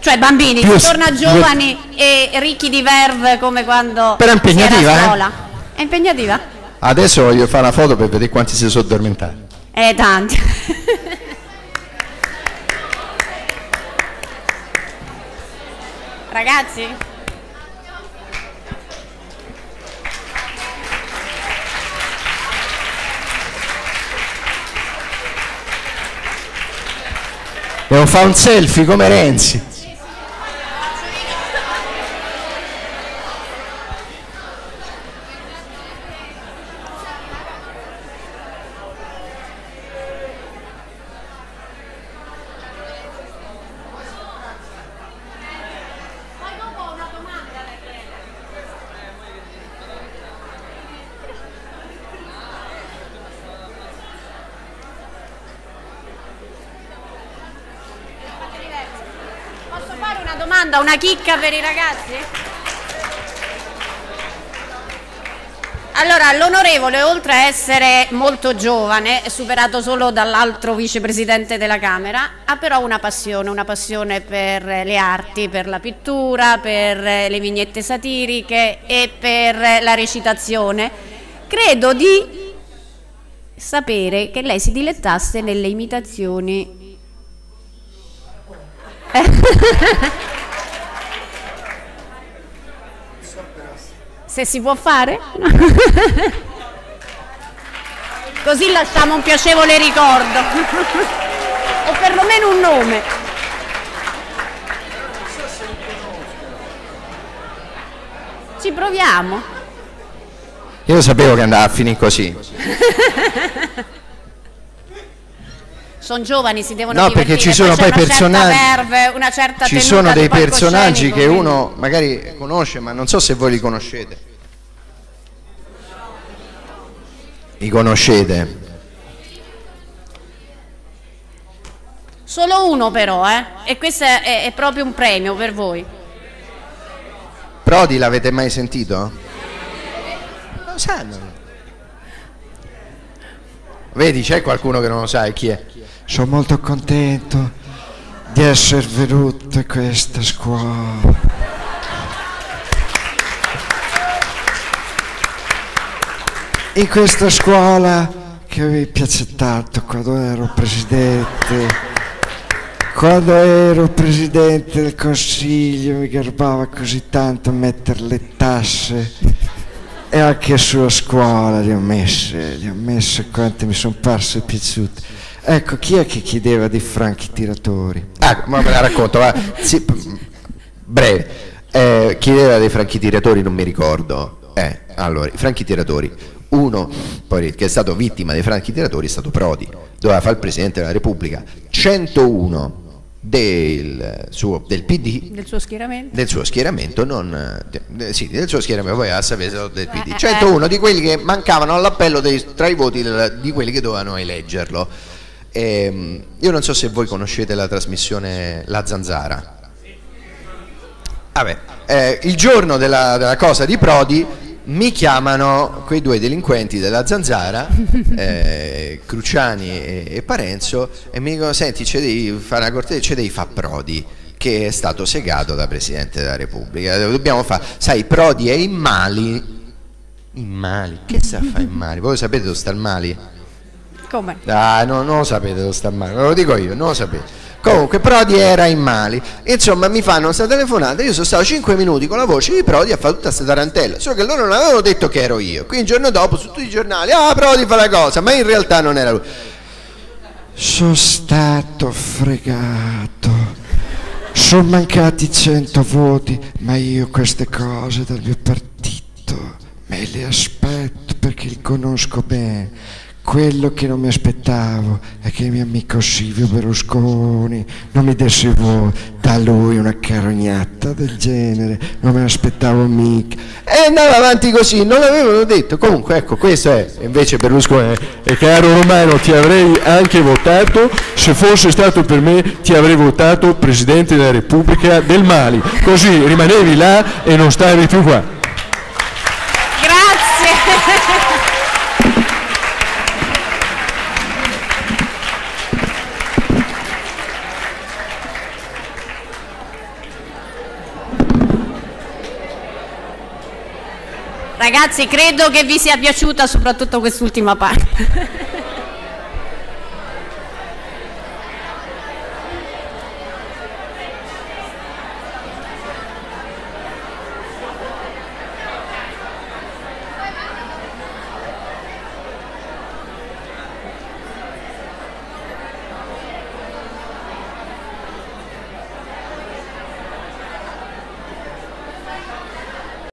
Cioè bambini, Più si torna giovani e ricchi di verve come quando Però è impegnativa, si era a eh? scuola. È impegnativa? Adesso voglio fare una foto per vedere quanti si sono addormentati. Eh, tanti. Ragazzi? Devo fare un selfie come Renzi. Posso fare una domanda, una chicca per i ragazzi? Allora, l'onorevole, oltre a essere molto giovane, superato solo dall'altro vicepresidente della Camera, ha però una passione, una passione per le arti, per la pittura, per le vignette satiriche e per la recitazione. Credo di sapere che lei si dilettasse nelle imitazioni. Se si può fare? Così lasciamo un piacevole ricordo. O perlomeno un nome. Ci proviamo. Io sapevo che andava a finire così. Sono giovani, si devono No, divertire. perché ci sono poi c'è una personaggi, certa verve, una certa ci tenuta sono dei di personaggi palcoscenico, che quindi- uno magari conosce, ma non so se voi li conoscete. Li conoscete? Solo uno però, eh? E questo è, è- è proprio un premio per voi. Prodi l'avete mai sentito? Lo sanno. Vedi, c'è qualcuno che non lo sa, e chi è? Sono molto contento di essere venuto a questa scuola. In questa scuola che mi piace tanto quando ero presidente. Quando ero presidente del consiglio mi garbava così tanto mettere le tasse. E anche sulla scuola li ho messe, li ho messe quante mi sono parse piaciute. Ecco, chi è che chiedeva dei franchi tiratori? Ah, ma me la racconto, va. Sì, breve. Eh, chiedeva dei franchi tiratori, non mi ricordo. Eh, allora, i franchi tiratori. Uno, poi, che è stato vittima dei franchi tiratori è stato Prodi. Doveva fare il Presidente della Repubblica. centouno del suo, del P D, Del suo schieramento. del suo schieramento, non, de, sì, del suo schieramento, poi a sapere del P D. Eh, eh, centouno di quelli che mancavano all'appello dei, tra i voti del, di quelli che dovevano eleggerlo. E, io non so se voi conoscete la trasmissione La Zanzara. Vabbè, eh, il giorno della, della cosa di Prodi mi chiamano quei due delinquenti della Zanzara, eh, Cruciani e, e Parenzo, e mi dicono: senti, c'è devi fare una cortesia, c'è devi fare Prodi, che è stato segato da Presidente della Repubblica, dobbiamo fare, sai, Prodi è in Mali. In Mali? Che sta a fare in Mali? Voi sapete dove sta il Mali? Come? Ah, no, non lo sapete dove sta il Mali, ve lo dico io, non lo sapete. Comunque Prodi era in Mali, insomma mi fanno questa telefonata, io sono stato cinque minuti con la voce di Prodi a fare tutta questa tarantella, solo che loro non avevano detto che ero io, quindi il giorno dopo su tutti i giornali: ah, Prodi fa la cosa, ma in realtà non era lui. Sono stato fregato. Sono mancati cento voti, ma io queste cose dal mio partito me le aspetto perché li conosco bene. Quello che non mi aspettavo è che il mio amico Silvio Berlusconi non mi desse voti, da lui una carognata del genere, non me l'aspettavo mica. E andava avanti così, non l'avevano detto. Comunque ecco, questo è invece Berlusconi. E caro Romano, ti avrei anche votato, se fosse stato per me ti avrei votato Presidente della Repubblica del Mali, così rimanevi là e non stavi più qua. Grazie. Ragazzi, credo che vi sia piaciuta soprattutto quest'ultima parte.